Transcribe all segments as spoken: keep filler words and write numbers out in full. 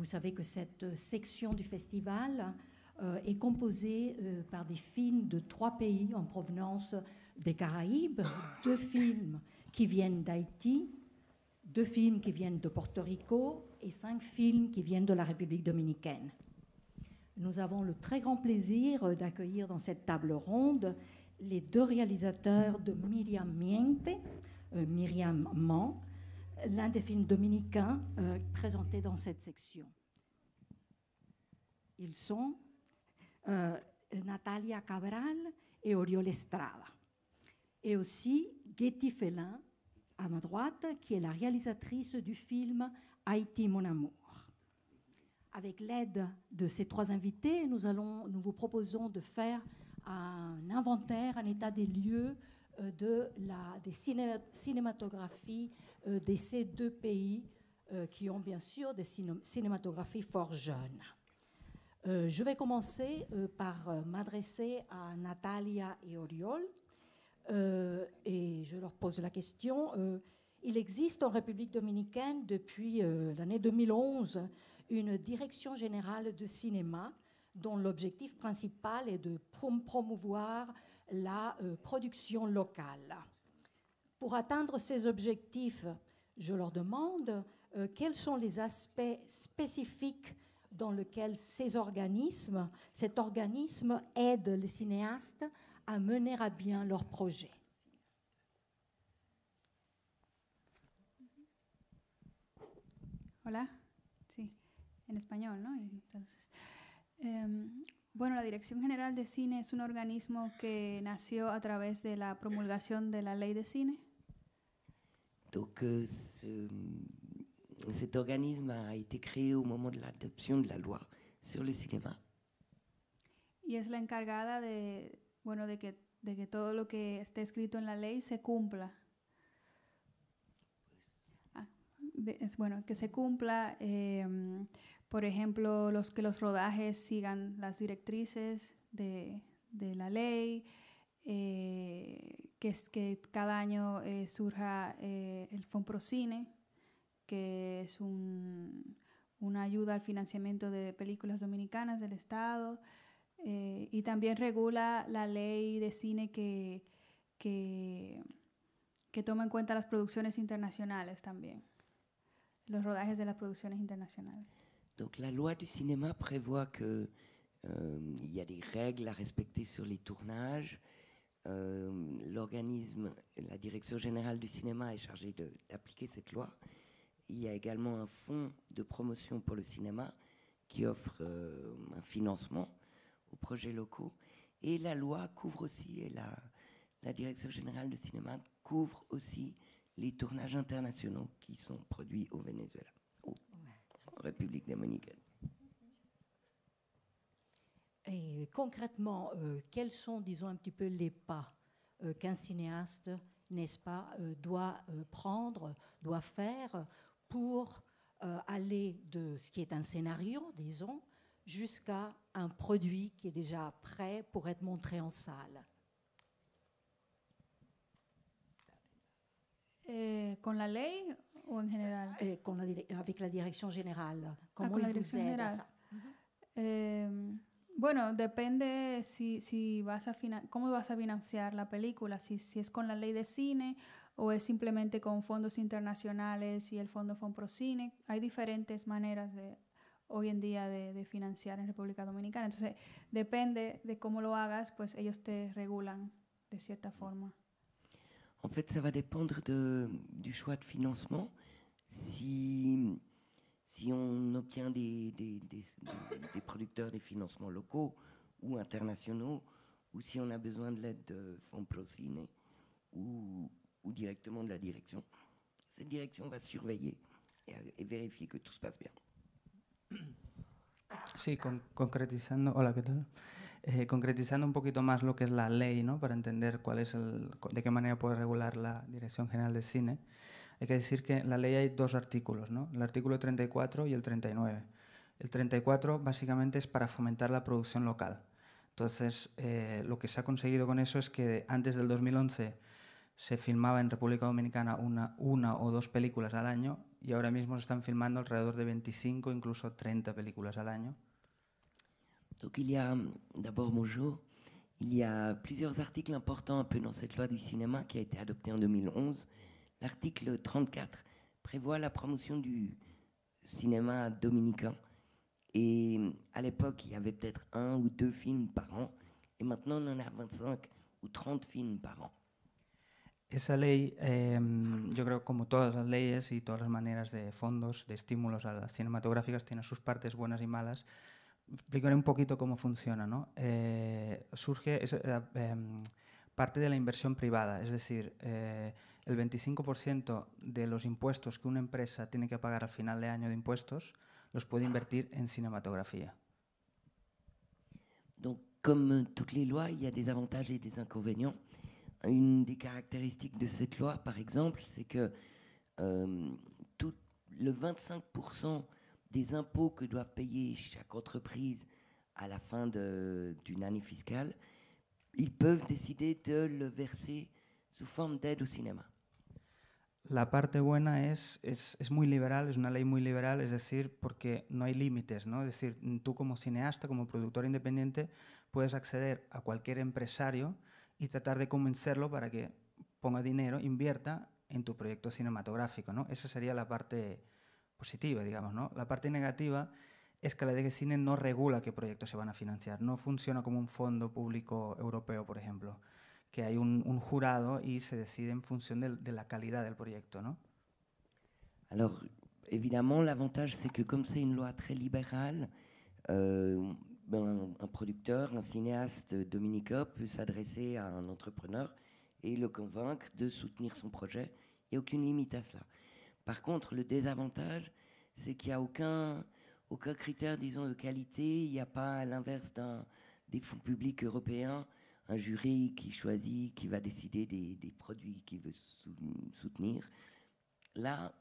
vous savez que cette section du festival euh, est composée euh, par des films de trois pays en provenance des Caraïbes, deux films qui viennent d'Haïti, deux films qui viennent de Porto Rico et cinq films qui viennent de la République dominicaine. Nous avons le très grand plaisir d'accueillir dans cette table ronde les deux réalisateurs de Myriam Miente, euh, Myriam Man, l'un des films dominicains euh, présentés dans cette section. Ils sont euh, Natalia Cabral et Oriol Estrada. Et aussi Getty Fellin, à ma droite, qui est la réalisatrice du film Haïti, mon amour. Avec l'aide de ces trois invités, nous, allons, nous vous proposons de faire un inventaire, un état des lieux euh, de la, des ciné cinématographies euh, de ces deux pays euh, qui ont bien sûr des ciné cinématographies fort jeunes. Euh, je vais commencer euh, par euh, m'adresser à Natalia et Oriol. Euh, et je leur pose la question. Euh, il existe en République dominicaine depuis euh, l'année deux mille onze une direction générale de cinéma dont l'objectif principal est de prom promouvoir la euh, production locale. Pour atteindre ces objectifs, je leur demande euh, quels sont les aspects spécifiques dans lesquels ces organismes, cet organisme aide les cinéastes à mener à bien leurs projets. Hola, sí, en español, ¿no? Entonces, eh, bueno, la Dirección General de Cine es un organismo que nació a través de la promulgación de la Ley de Cine. Donc, euh, ce, cet organisme a été créé au moment de l'adoption de la loi sur le cinéma. Y es la encargada de, bueno, de que, de que todo lo que esté escrito en la ley se cumpla. Ah, de, es bueno, que se cumpla, eh, por ejemplo, los, que los rodajes sigan las directrices de, de la ley, eh, que, que cada año eh, surja eh, el Fonprocine, que es un, una ayuda al financiamiento de películas dominicanas del Estado. Eh, y también regula la ley de cine que, que, que toma en cuenta las producciones internacionales también, los rodajes de las producciones internacionales. Donc la loi du cinéma prévoit que euh, il y a des règles à respecter sur les tournages. Euh, L'organisme, la Direction générale du cinéma est chargée d'appliquer cette loi. Il y a également un fonds de promotion pour le cinéma qui offre euh, un financement aux projets locaux. Et la loi couvre aussi, et la, la Direction générale du cinéma couvre aussi les tournages internationaux qui sont produits au Venezuela, au, en République dominicaine. Et concrètement, euh, quels sont, disons, un petit peu les pas euh, qu'un cinéaste, n'est-ce pas, euh, doit euh, prendre, doit faire pour euh, aller de ce qui est un scénario, disons, jusqu'à un produit qui est déjà prêt pour être montré en salle? Eh, ¿Con la ley o en general? Eh, con la avec la direction générale. Comment Ah, con la ils vous dirección aident à general. ça? Eh, bueno, depende si, si vas a cómo vas a financiar la película, si, si es con la ley de cine o es simplemente con fondos internacionales y el fondo Fonprocine. Hay diferentes maneras de, hoy en día de, de financiar en República Dominicana. Entonces, depende de cómo lo hagas, pues ellos te regulan de cierta forma. En fait, ça va dépendre de, du choix de financement. Si... Si on obtient des, des, des, des producteurs, des financements locaux ou internationaux, ou si on a besoin de l'aide de Fonprocine ou, ou directement de la direction, cette direction va surveiller et, et vérifier que tout se passe bien. Sí, con, concretizando, hola, ¿qué tal? Eh, concretizando un poquito más lo que es la ley, ¿no? Para entender cuál es el, de qué manera puede regular la Dirección General de Cine. Hay que decir que en la ley hay dos artículos, ¿no? El artículo treinta y cuatro y el treinta y nueve. El treinta y cuatro básicamente es para fomentar la producción local. Entonces, eh, lo que se ha conseguido con eso es que antes del dos mil once se filmaba en República Dominicana una, una o dos películas al año y ahora mismo se están filmando alrededor de veinticinco, incluso treinta películas al año. Donc il y a, d'abord bonjour, il y a plusieurs articles importants un peu dans cette loi du cinéma qui a été adoptée en deux mille onze. L'article trente-quatre prévoit la promotion du cinéma dominicain. Et à l'époque, il y avait peut-être un ou deux films par an. Et maintenant, on en a veinticinq ou treinta films par an. Esa ley, eh, yo creo que como todas las leyes y todas las maneras de fondos, de estímulos a las cinematográficas, tiene sus partes buenas y malas. Explicaré un poquito cómo funciona, ¿no? Eh, surge es, eh, eh, parte de la inversión privada, es decir, eh, el veinticinco por ciento de los impuestos que una empresa tiene que pagar al final de año de impuestos los puede invertir en cinematografía. Donc, comme toutes les lois, il y a des avantages et des inconvénients. Une des caractéristiques de cette loi, par exemple, c'est que euh, tout le vingt-cinq pour cent des impôts que doivent payer chaque entreprise à la fin de, d'une année fiscale, ils peuvent décider de le verser sous forme d'aide au cinéma. La parte buena es, es, es muy liberal, es una ley muy liberal, es decir, porque no hay límites, ¿no? Es decir, tú como cineasta, como productor independiente, puedes acceder a cualquier empresario y tratar de convencerlo para que ponga dinero, invierta en tu proyecto cinematográfico, ¿no? Esa sería la parte positiva, digamos, ¿no? La parte negativa es que la ley de cine no regula qué proyectos se van a financiar, no funciona como un fondo público europeo, por ejemplo, que hay un, un jurado y se decide en función de, de la calidad del proyecto, ¿no? Alors, évidemment, l'avantage, c'est que comme c'est une loi très libérale, euh, ben, un producteur, un cinéaste dominicain peut s'adresser à un entrepreneur et le convaincre de soutenir son projet. Il n'y a aucune limite à cela. Par contre, le désavantage, c'est qu'il n'y a aucun, aucun critère, disons, de qualité. Il n'y a pas, à l'inverse d'un, des fonds publics européens, un jury qui choisit, qui va décider des, des produits qu'il veut soutenir. Là,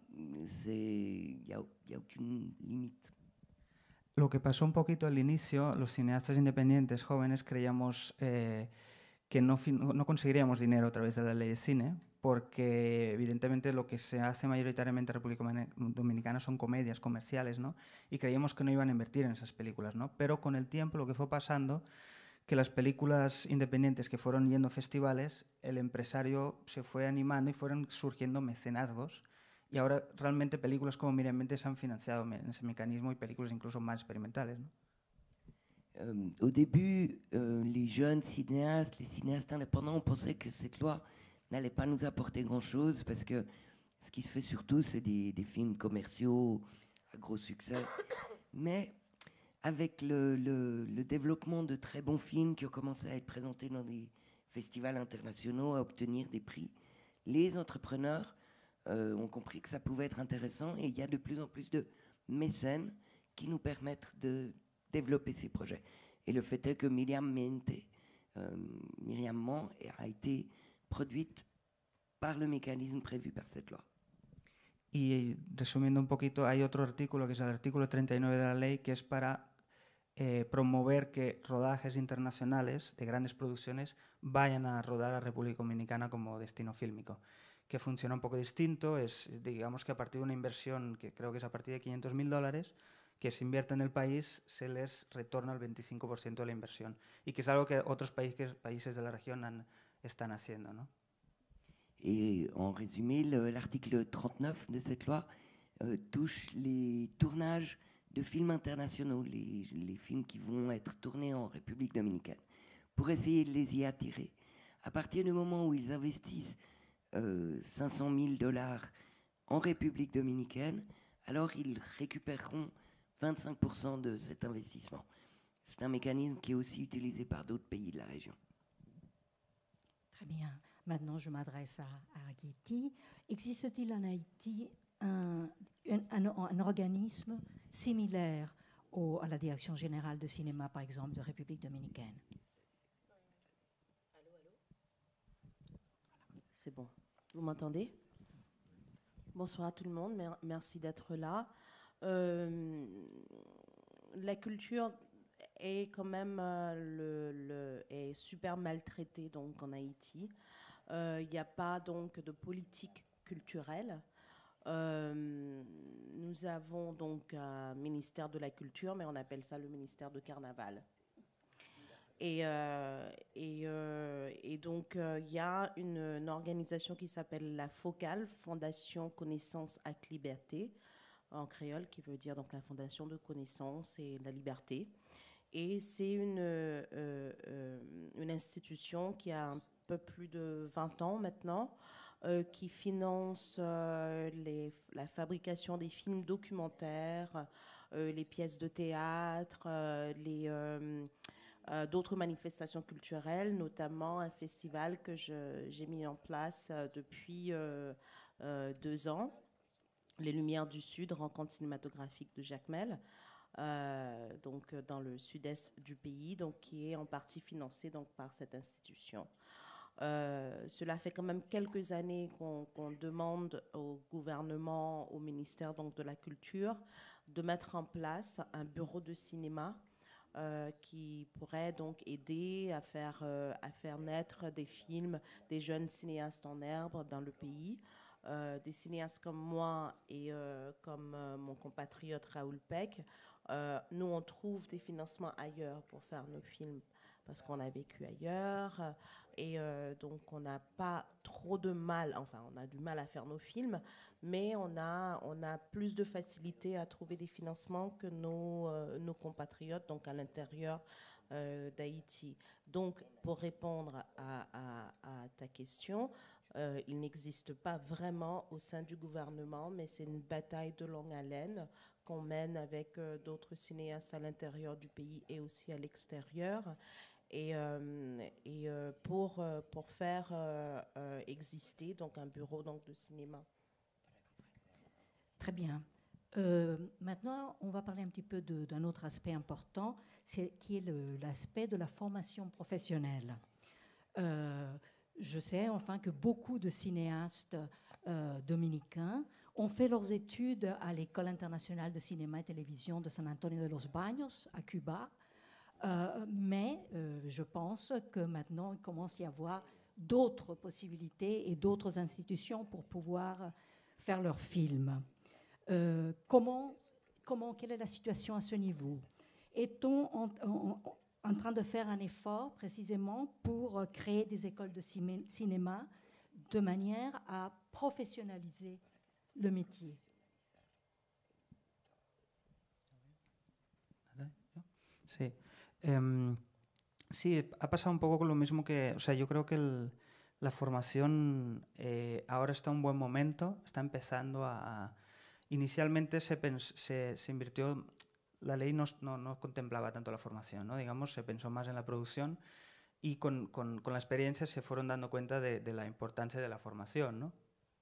il n'y a, a aucune limite. Lo que pasó un poquito al inicio, los cineastas independientes jóvenes creíamos eh, que no, no conseguiríamos dinero a través de la ley de cine, porque evidentemente lo que se hace mayoritariamente en República Dominicana son comedias comerciales, ¿no? Y creíamos que no iban a invertir en esas películas, ¿no? Pero con el tiempo lo que fue pasando, que las películas independientes que fueron yendo a festivales, el empresario se fue animando y fueron surgiendo mecenazgos. Y ahora realmente películas como Miriam Mentes han financiado en ese mecanismo y películas incluso más experimentales, ¿no? Euh, au début, euh, les jeunes cinéastes, les cinéastes indépendants, on pensait que cette loi n'allait pas nous apporter grand-chose parce que ce qui se fait surtout, c'est des, des films commerciaux à gros succès. Mais avec le, le, le développement de très bons films qui ont commencé à être présentés dans des festivals internationaux, à obtenir des prix, les entrepreneurs euh, ont compris que ça pouvait être intéressant et il y a de plus en plus de mécènes qui nous permettent de développer ces projets. Et le fait est que Miriam Mente, euh, Myriam Man, a été produite par le mécanisme prévu par cette loi. Y resumiendo un poquito, hay otro artículo que es el artículo treinta y nueve de la ley, que es para eh, promover que rodajes internacionales de grandes producciones vayan a rodar a República Dominicana como destino fílmico, que funciona un poco distinto. Es, digamos que a partir de una inversión que creo que es a partir de quinientos mil dólares, que se invierte en el país, se les retorna el veinticinco por ciento de la inversión, y que es algo que otros países, países de la región han, están haciendo, ¿no? Et en résumé, le, l'article trente-neuf de cette loi euh, touche les tournages de films internationaux, les, les films qui vont être tournés en République dominicaine, pour essayer de les y attirer. À partir du moment où ils investissent euh, cinq cent mille dollars en République dominicaine, alors ils récupéreront vingt-cinq pour cent de cet investissement. C'est un mécanisme qui est aussi utilisé par d'autres pays de la région. Très bien. Maintenant, je m'adresse à, à Agiti. Existe-t-il en Haïti un, un, un, un organisme similaire au, à la Direction générale de cinéma, par exemple, de République dominicaine? Allô, allô? C'est bon. Vous m'entendez? Bonsoir à tout le monde. Merci d'être là. Euh, la culture est quand même euh, le, le, est super maltraitée donc en Haïti. Il n'y euh, a pas donc de politique culturelle. Euh, nous avons donc un ministère de la Culture, mais on appelle ça le ministère de Carnaval. Et, euh, et, euh, et donc, il euh, y a une, une organisation qui s'appelle la FOCAL, Fondation Connaissance Acte Liberté, en créole, qui veut dire donc la Fondation de Connaissance et la Liberté. Et c'est une, euh, euh, une institution qui a un peu plus de vingt ans maintenant, euh, qui finance euh, les, la fabrication des films documentaires, euh, les pièces de théâtre, euh, les... Euh, Euh, d'autres manifestations culturelles, notamment un festival que j'ai mis en place euh, depuis euh, euh, deux ans, Les Lumières du Sud, rencontre cinématographique de Jacmel, euh, donc dans le sud-est du pays, donc qui est en partie financé donc par cette institution. Euh, cela fait quand même quelques années qu'on qu'on demande au gouvernement, au ministère donc de la Culture, de mettre en place un bureau de cinéma Euh, qui pourrait donc aider à faire, euh, à faire naître des films, des jeunes cinéastes en herbe dans le pays. Euh, des cinéastes comme moi et euh, comme euh, mon compatriote Raoul Peck, euh, nous on trouve des financements ailleurs pour faire nos films parce qu'on a vécu ailleurs et euh, donc on n'a pas trop de mal, enfin on a du mal à faire nos films, mais on a, on a plus de facilité à trouver des financements que nos, euh, nos compatriotes, donc à l'intérieur euh, d'Haïti. Donc pour répondre à, à, à ta question, euh, il n'existe pas vraiment au sein du gouvernement, mais c'est une bataille de longue haleine qu'on mène avec euh, d'autres cinéastes à l'intérieur du pays et aussi à l'extérieur. Et, euh, et euh, pour, euh, pour faire euh, euh, exister donc un bureau donc, de cinéma. Très bien. Euh, maintenant, on va parler un petit peu d'un autre aspect important, qui est l'aspect de la formation professionnelle. Euh, je sais enfin que beaucoup de cinéastes euh, dominicains ont fait leurs études à l'École internationale de cinéma et télévision de San Antonio de los Baños, à Cuba. Euh, mais euh, je pense que maintenant, il commence à y avoir d'autres possibilités et d'autres institutions pour pouvoir faire leurs films. Euh, comment, comment, quelle est la situation à ce niveau? Est-on en, en, en train de faire un effort précisément pour créer des écoles de cinéma de manière à professionnaliser le métier? Sí. Um, sí, ha pasado un poco con lo mismo que, o sea, yo creo que el, la formación eh, ahora está en un buen momento, está empezando a... a inicialmente se, se, se invirtió, la ley no, no, no contemplaba tanto la formación, ¿no? Digamos, se pensó más en la producción y con, con, con la experiencia se fueron dando cuenta de, de la importancia de la formación, ¿no?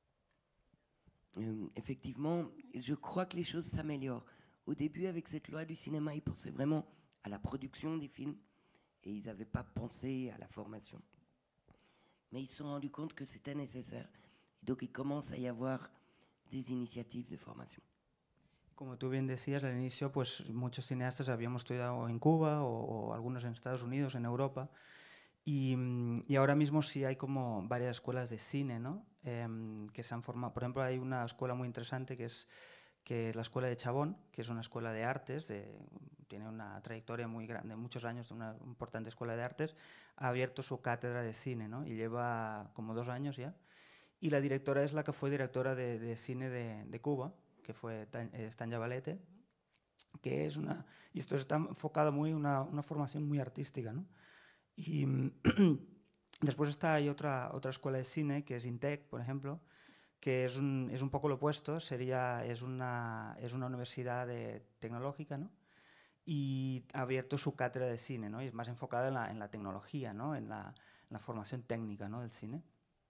Euh, effectivement, je crois que les choses s'améliorent. Au début, avec cette loi du cinéma, ils pensaient vraiment à la production des films et ils n'avaient pas pensé à la formation. Mais ils se sont rendus compte que c'était nécessaire. Et donc, il commence à y avoir des initiatives de formación. Como tú bien decías al inicio, pues muchos cineastas habíamos estudiado en Cuba o, o algunos en Estados Unidos, en Europa, y, y ahora mismo sí hay como varias escuelas de cine, ¿no? Eh, que se han formado. Por ejemplo, hay una escuela muy interesante que es, que es la Escuela de Chabón, que es una escuela de artes, de, tiene una trayectoria muy grande, muchos años de una importante escuela de artes, ha abierto su cátedra de cine, ¿no? Y lleva como dos años ya. Y la directora es la que fue directora de, de cine de, de Cuba, que fue Tanya Valete, que es una... Y esto está enfocado muy en una, una formación muy artística, ¿no? Y después está, hay otra, otra escuela de cine, que es INTEC, por ejemplo, que es un, es un poco lo opuesto, sería, es, una, es una universidad de, tecnológica, ¿no? Y ha abierto su cátedra de cine, ¿no? Y es más enfocada en la, en la tecnología, ¿no? En la, en la formación técnica, ¿no? Del cine.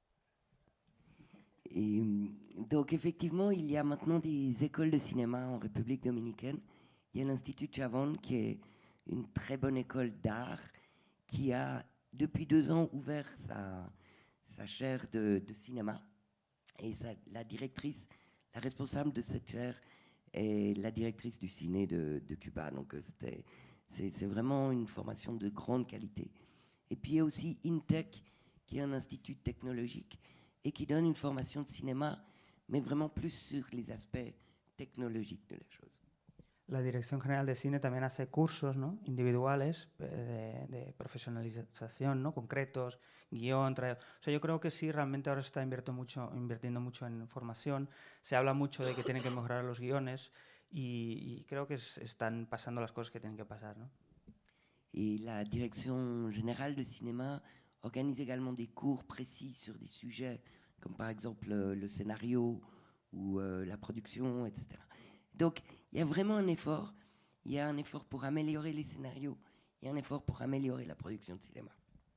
Et donc effectivement, il y a maintenant des écoles de cinéma en République dominicaine. Il y a l'Institut Chavon qui est une très bonne école d'art qui a depuis deux ans ouvert sa, sa chaire de, de cinéma. Et sa, la directrice, la responsable de cette chaire est la directrice du ciné de, de Cuba. Donc c'était, c'est, c'est vraiment une formation de grande qualité. Et puis il y a aussi INTEC qui est un institut technologique et qui donne une formation de cinéma, mais vraiment plus sur les aspects technologiques de la chose. La Dirección General de Cine también hace cursos, ¿no?, individuales eh, de, de profesionalización, ¿no?, concretos, guión, tra... o sea, yo creo que sí, realmente ahora se está invirtiendo mucho, invirtiendo mucho en formación, se habla mucho de que tienen que mejorar los guiones y, y creo que es, están pasando las cosas que tienen que pasar, ¿no? Et la Direction Générale de Cinéma organise également des cours précis sur des sujets comme par exemple euh, le scénario ou euh, la production, et cetera. Donc, il y a vraiment un effort. Il y a un effort pour améliorer les scénarios. Il y a un effort pour améliorer la production de cinéma.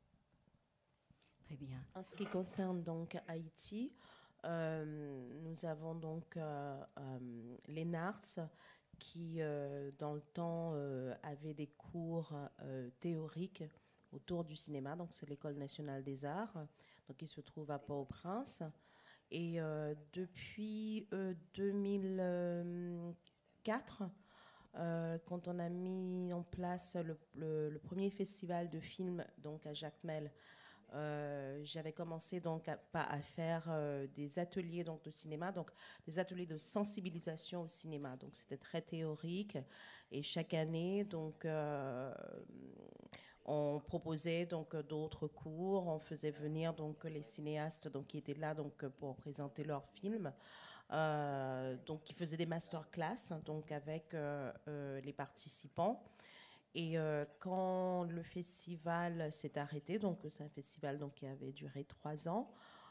Très bien. En ce qui concerne donc Haïti, euh, nous avons donc euh, euh, les NARTS qui, euh, dans le temps, euh, avaient des cours euh, théoriques autour du cinéma. Donc, c'est l'École nationale des arts, donc qui se trouve à Port-au-Prince. Et euh, depuis euh, deux mille quatre, euh, quand on a mis en place le, le, le premier festival de films donc à Jacmel, euh, j'avais commencé donc à, à faire euh, des ateliers donc de cinéma, donc des ateliers de sensibilisation au cinéma. Donc c'était très théorique et chaque année donc euh, on proposait donc d'autres cours, on faisait venir donc les cinéastes donc qui étaient là donc pour présenter leurs films. Euh, donc qui faisaient des masterclass donc avec euh, euh, les participants. Et euh, quand le festival s'est arrêté, donc c'est un festival donc qui avait duré trois ans,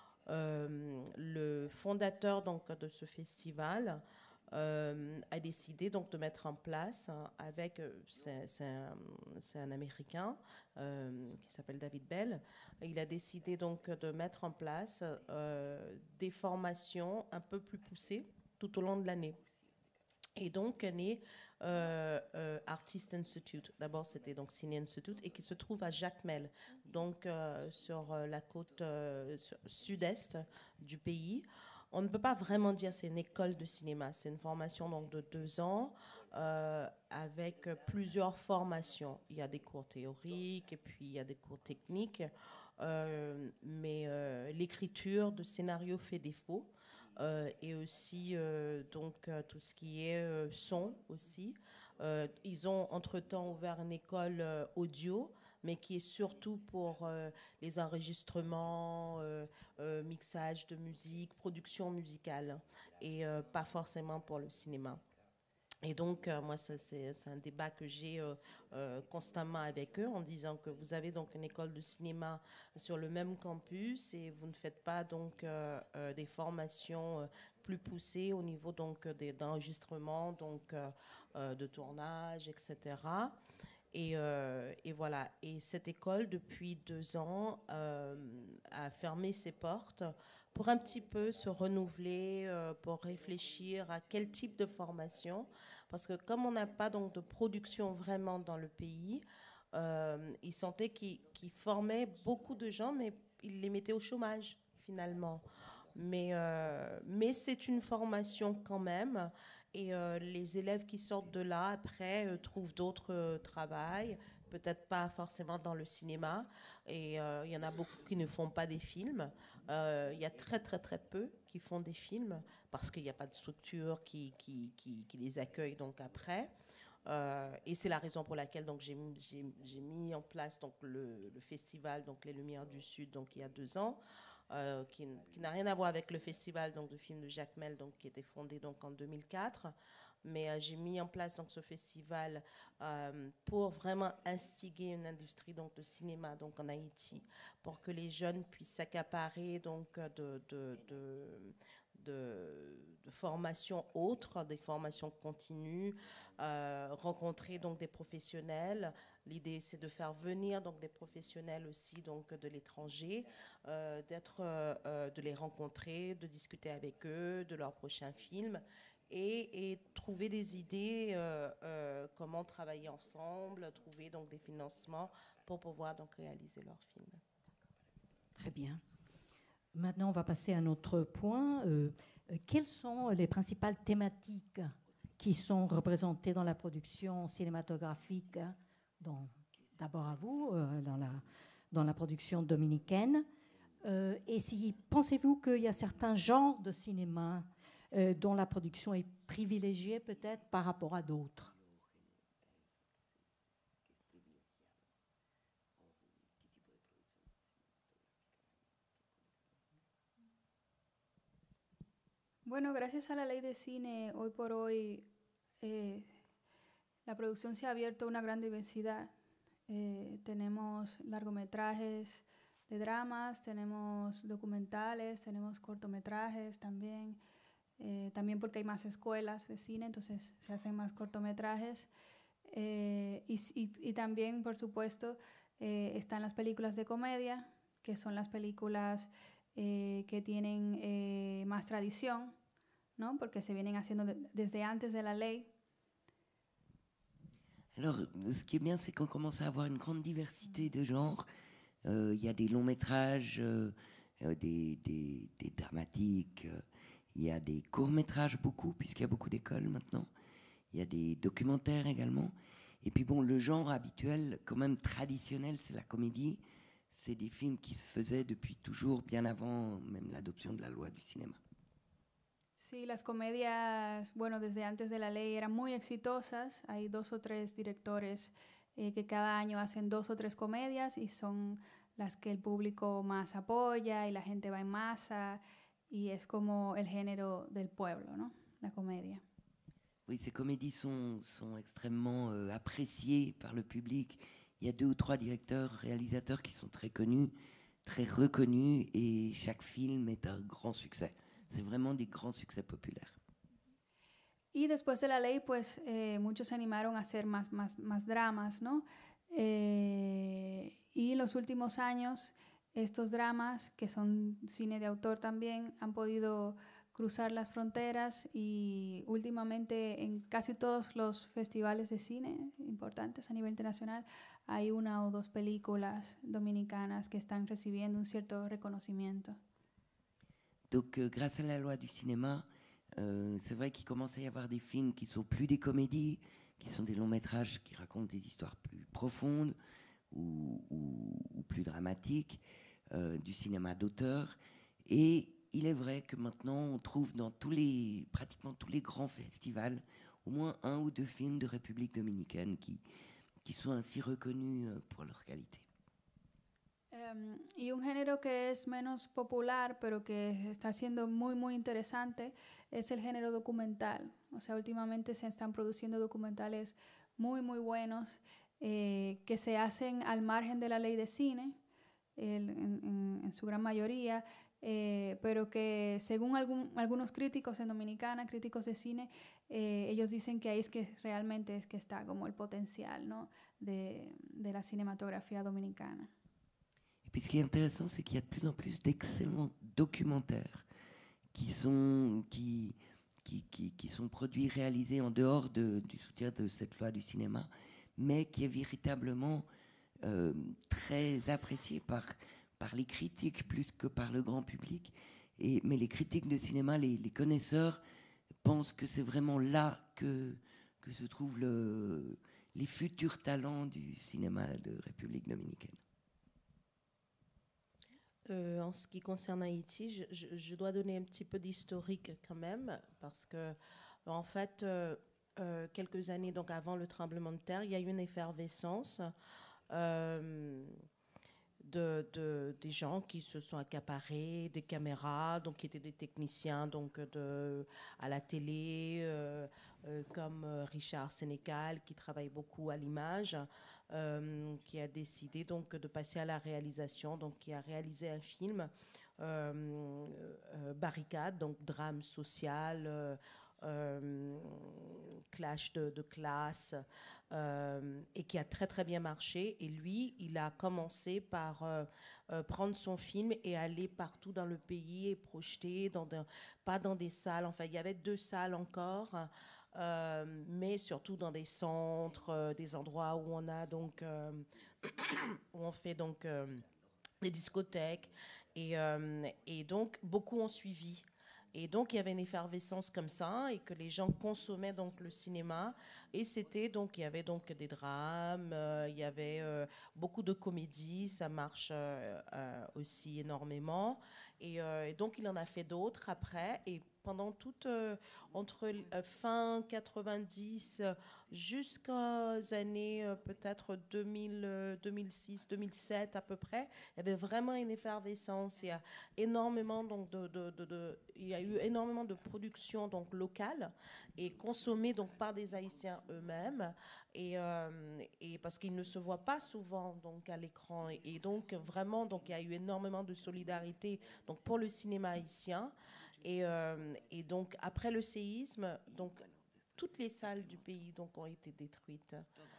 euh, le fondateur donc de ce festival euh, a décidé donc de mettre en place avec c'est, c'est, un, c'est un Américain euh, qui s'appelle David Bell. Il a décidé donc de mettre en place euh, des formations un peu plus poussées tout au long de l'année. Et donc est né euh, euh, Artist Institute. D'abord, c'était donc Ciné Institute et qui se trouve à Jacmel, donc euh, sur euh, la côte euh, sud-est du pays. On ne peut pas vraiment dire c'est une école de cinéma. C'est une formation donc de deux ans euh, avec plusieurs formations. Il y a des cours théoriques et puis il y a des cours techniques. Euh, mais euh, l'écriture de scénario fait défaut. Euh, et aussi euh, donc euh, tout ce qui est euh, son aussi. Euh, ils ont entre-temps ouvert une école euh, audio, mais qui est surtout pour euh, les enregistrements, euh, euh, mixage de musique, production musicale, et euh, pas forcément pour le cinéma. Et donc, euh, moi, ça, c'est, c'est un débat que j'ai euh, euh, constamment avec eux en disant que vous avez donc une école de cinéma sur le même campus et vous ne faites pas donc euh, euh, des formations euh, plus poussées au niveau donc des, d'enregistrement, donc euh, euh, de tournage, et cetera. Et, euh, et voilà. Et cette école, depuis deux ans, euh, a fermé ses portes pour un petit peu se renouveler, euh, pour réfléchir à quel type de formation. Parce que comme on n'a pas donc de production vraiment dans le pays, euh, ils sentaient qu'ils, qu'ils formaient beaucoup de gens, mais ils les mettaient au chômage finalement. Mais, euh, mais c'est une formation quand même. Et euh, les élèves qui sortent de là, après, euh, trouvent d'autres euh, travails, peut-être pas forcément dans le cinéma. Et il euh, y en a beaucoup qui ne font pas des films. Il euh, y a très, très, très peu qui font des films parce qu'il n'y a pas de structure qui, qui, qui, qui les accueille donc après. Euh, et c'est la raison pour laquelle donc, j'ai, j'ai, j'ai mis en place donc, le, le festival donc, Les Lumières du Sud donc, il y a deux ans. Euh, qui, qui n'a rien à voir avec le festival donc, de films de Jacmel, donc, qui était fondé donc, en deux mille quatre. Mais euh, j'ai mis en place donc, ce festival euh, pour vraiment instiguer une industrie donc, de cinéma donc, en Haïti, pour que les jeunes puissent s'accaparer donc, de, de, de, de, de formations autres, des formations continues, euh, rencontrer donc, des professionnels. L'idée, c'est de faire venir donc, des professionnels aussi donc, de l'étranger, euh, d'être, euh, de les rencontrer, de discuter avec eux de leurs prochains films et, et trouver des idées, euh, euh, comment travailler ensemble, trouver donc, des financements pour pouvoir donc, réaliser leurs films. Très bien. Maintenant, on va passer à un autre point. Euh, quelles sont les principales thématiques qui sont représentées dans la production cinématographique, dans, d'abord à vous, euh, dans, la, dans la production dominicaine, Euh, et si, pensez-vous qu'il y a certains genres de cinéma euh, dont la production est privilégiée peut-être par rapport à d'autres? Bueno, gracias a la ley de cine, hoy por hoy eh, la producción se ha abierto a una gran diversidad. Eh, tenemos largometrajes de dramas, tenemos documentales, tenemos cortometrajes también, eh, también porque hay más escuelas de cine, entonces se hacen más cortometrajes. Eh, y, y, y también, por supuesto, eh, están las películas de comedia, que son las películas eh, que tienen eh, más tradición, ¿no? Porque se vienen haciendo de, desde antes de la ley. Alors, ce qui est bien, c'est qu'on commence à avoir une grande diversité de genres. Il euh, y a des longs métrages, euh, euh, des, des, des dramatiques, il euh, y a des courts métrages beaucoup, puisqu'il y a beaucoup d'écoles maintenant. Il y a des documentaires également. Et puis bon, le genre habituel, quand même traditionnel, c'est la comédie. C'est des films qui se faisaient depuis toujours, bien avant même l'adoption de la loi du cinéma. Sí, las comedias, bueno, desde antes de la ley eran muy exitosas. Hay dos o tres directores eh, que cada año hacen dos o tres comedias y son las que el público más apoya y la gente va en masa y es como el género del pueblo, ¿no? La comedia. Oui, ces comédies sont, sont extrêmement euh, appréciées par le public. Il y a deux ou trois directeurs, réalisateurs qui sont très connus, très reconnus, et chaque film est un grand succès. C'est vraiment des grands succès populaires. Y después de la ley, pues eh, muchos se animaron a hacer más, más, más dramas, ¿no? Eh, y en los últimos años, estos dramas, que son cine de autor también, han podido cruzar las fronteras y últimamente en casi todos los festivales de cine importantes a nivel internacional hay una o dos películas dominicanas que están recibiendo un cierto reconocimiento. Donc, euh, grâce à la loi du cinéma, euh, c'est vrai qu'il commence à y avoir des films qui sont plus des comédies, qui sont des longs métrages qui racontent des histoires plus profondes ou, ou, ou plus dramatiques, euh, du cinéma d'auteur. Et il est vrai que maintenant, on trouve dans tous les, pratiquement tous les grands festivals au moins un ou deux films de République dominicaine qui, qui sont ainsi reconnus pour leur qualité. Um, y un género que es menos popular, pero que está siendo muy, muy interesante, es el género documental. O sea, últimamente se están produciendo documentales muy, muy buenos eh, que se hacen al margen de la ley de cine, el, en, en, en su gran mayoría, eh, pero que según algún, algunos críticos en Dominicana, críticos de cine, eh, ellos dicen que ahí es que realmente es que está como el potencial, ¿no? de, de la cinematografía dominicana. Et puis ce qui est intéressant, c'est qu'il y a de plus en plus d'excellents documentaires qui sont, qui, qui, qui, qui sont produits, réalisés en dehors de, du soutien de cette loi du cinéma, mais qui est véritablement euh, très apprécié par, par les critiques plus que par le grand public. Et, mais les critiques de cinéma, les, les connaisseurs, pensent que c'est vraiment là que, que se trouvent le, les futurs talents du cinéma de République dominicaine. Euh, en ce qui concerne Haïti, je, je, je dois donner un petit peu d'historique quand même, parce que en fait, euh, euh, quelques années donc avant le tremblement de terre, il y a eu une effervescence euh, de, de, des gens qui se sont accaparés des caméras, donc qui étaient des techniciens donc de, à la télé, euh, euh, comme Richard Sénécal, qui travaille beaucoup à l'image. Euh, qui a décidé donc de passer à la réalisation, donc qui a réalisé un film euh, euh, Barricade, donc drame social, euh, euh, clash de, de classe, euh, et qui a très très bien marché. Et lui, il a commencé par euh, euh, prendre son film et aller partout dans le pays et projeter, dans de, pas dans des salles. Enfin, il y avait deux salles encore. Euh, mais surtout dans des centres, euh, des endroits où on a donc euh, où on fait donc euh, des discothèques et, euh, et donc beaucoup ont suivi. Et donc, il y avait une effervescence comme ça et que les gens consommaient donc le cinéma. Et c'était donc, il y avait donc des drames, euh, il y avait euh, beaucoup de comédies, ça marche euh, euh, aussi énormément. Et, euh, et donc, il en a fait d'autres après. Et pendant toute, euh, entre euh, fin quatre-vingt-dix euh, jusqu'aux années euh, peut-être deux mille, euh, deux mille six, deux mille sept à peu près, il y avait vraiment une effervescence. Il y a énormément donc de, de, de, de il y a eu énormément de production donc locale et consommée donc par des Haïtiens eux-mêmes et, euh, et parce qu'ils ne se voient pas souvent donc à l'écran et, et donc vraiment donc il y a eu énormément de solidarité donc pour le cinéma haïtien et, euh, et donc après le séisme donc toutes les salles du pays donc ont été détruites.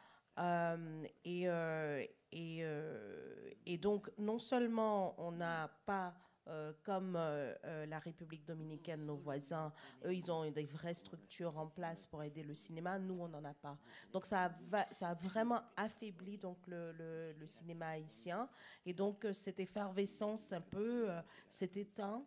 Euh, et, euh, et, euh, et donc, non seulement on n'a pas, euh, comme euh, euh, la République dominicaine, nos voisins, eux, ils ont des vraies structures en place pour aider le cinéma, nous, on n'en a pas. Donc, ça a, ça a vraiment affaibli donc, le, le, le cinéma haïtien. Et donc, euh, cette effervescence un peu euh, s'est éteinte.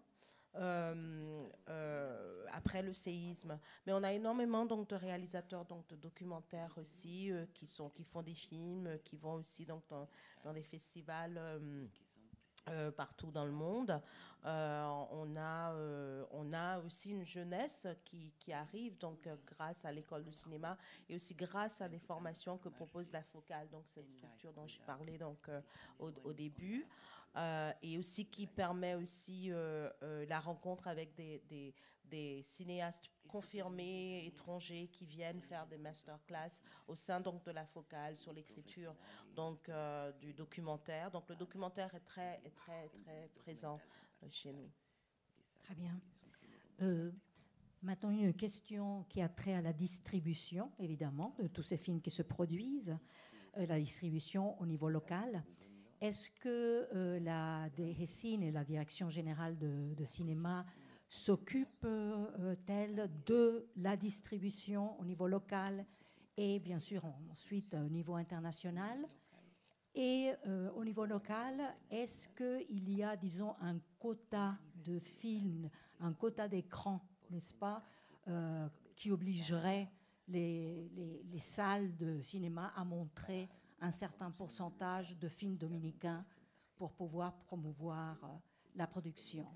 Euh, euh, après le séisme. Mais on a énormément donc, de réalisateurs donc, de documentaires aussi euh, qui, sont, qui font des films, euh, qui vont aussi donc, dans, dans des festivals euh, euh, partout dans le monde. Euh, on, a, euh, on a aussi une jeunesse qui, qui arrive donc, euh, grâce à l'école de cinéma et aussi grâce à des formations que propose la Focale, donc cette structure dont j'ai parlé donc, euh, au, au début. Euh, et aussi qui permet aussi euh, euh, la rencontre avec des, des, des cinéastes confirmés étrangers qui viennent faire des masterclass au sein donc de la Focale sur l'écriture donc euh, du documentaire. Donc le documentaire est très est très très présent euh, chez nous. Très bien. Euh, maintenant une question qui a trait à la distribution évidemment de tous ces films qui se produisent, euh, la distribution au niveau local. Est-ce que euh, la D G C I N et la Direction générale de, de cinéma s'occupent-elles euh, de la distribution au niveau local et bien sûr ensuite au niveau international? Et euh, au niveau local, est-ce qu'il y a, disons, un quota de films, un quota d'écran, n'est-ce pas, euh, qui obligerait les, les, les salles de cinéma à montrer un certain pourcentage de films dominicains pour pouvoir promouvoir euh, la producción?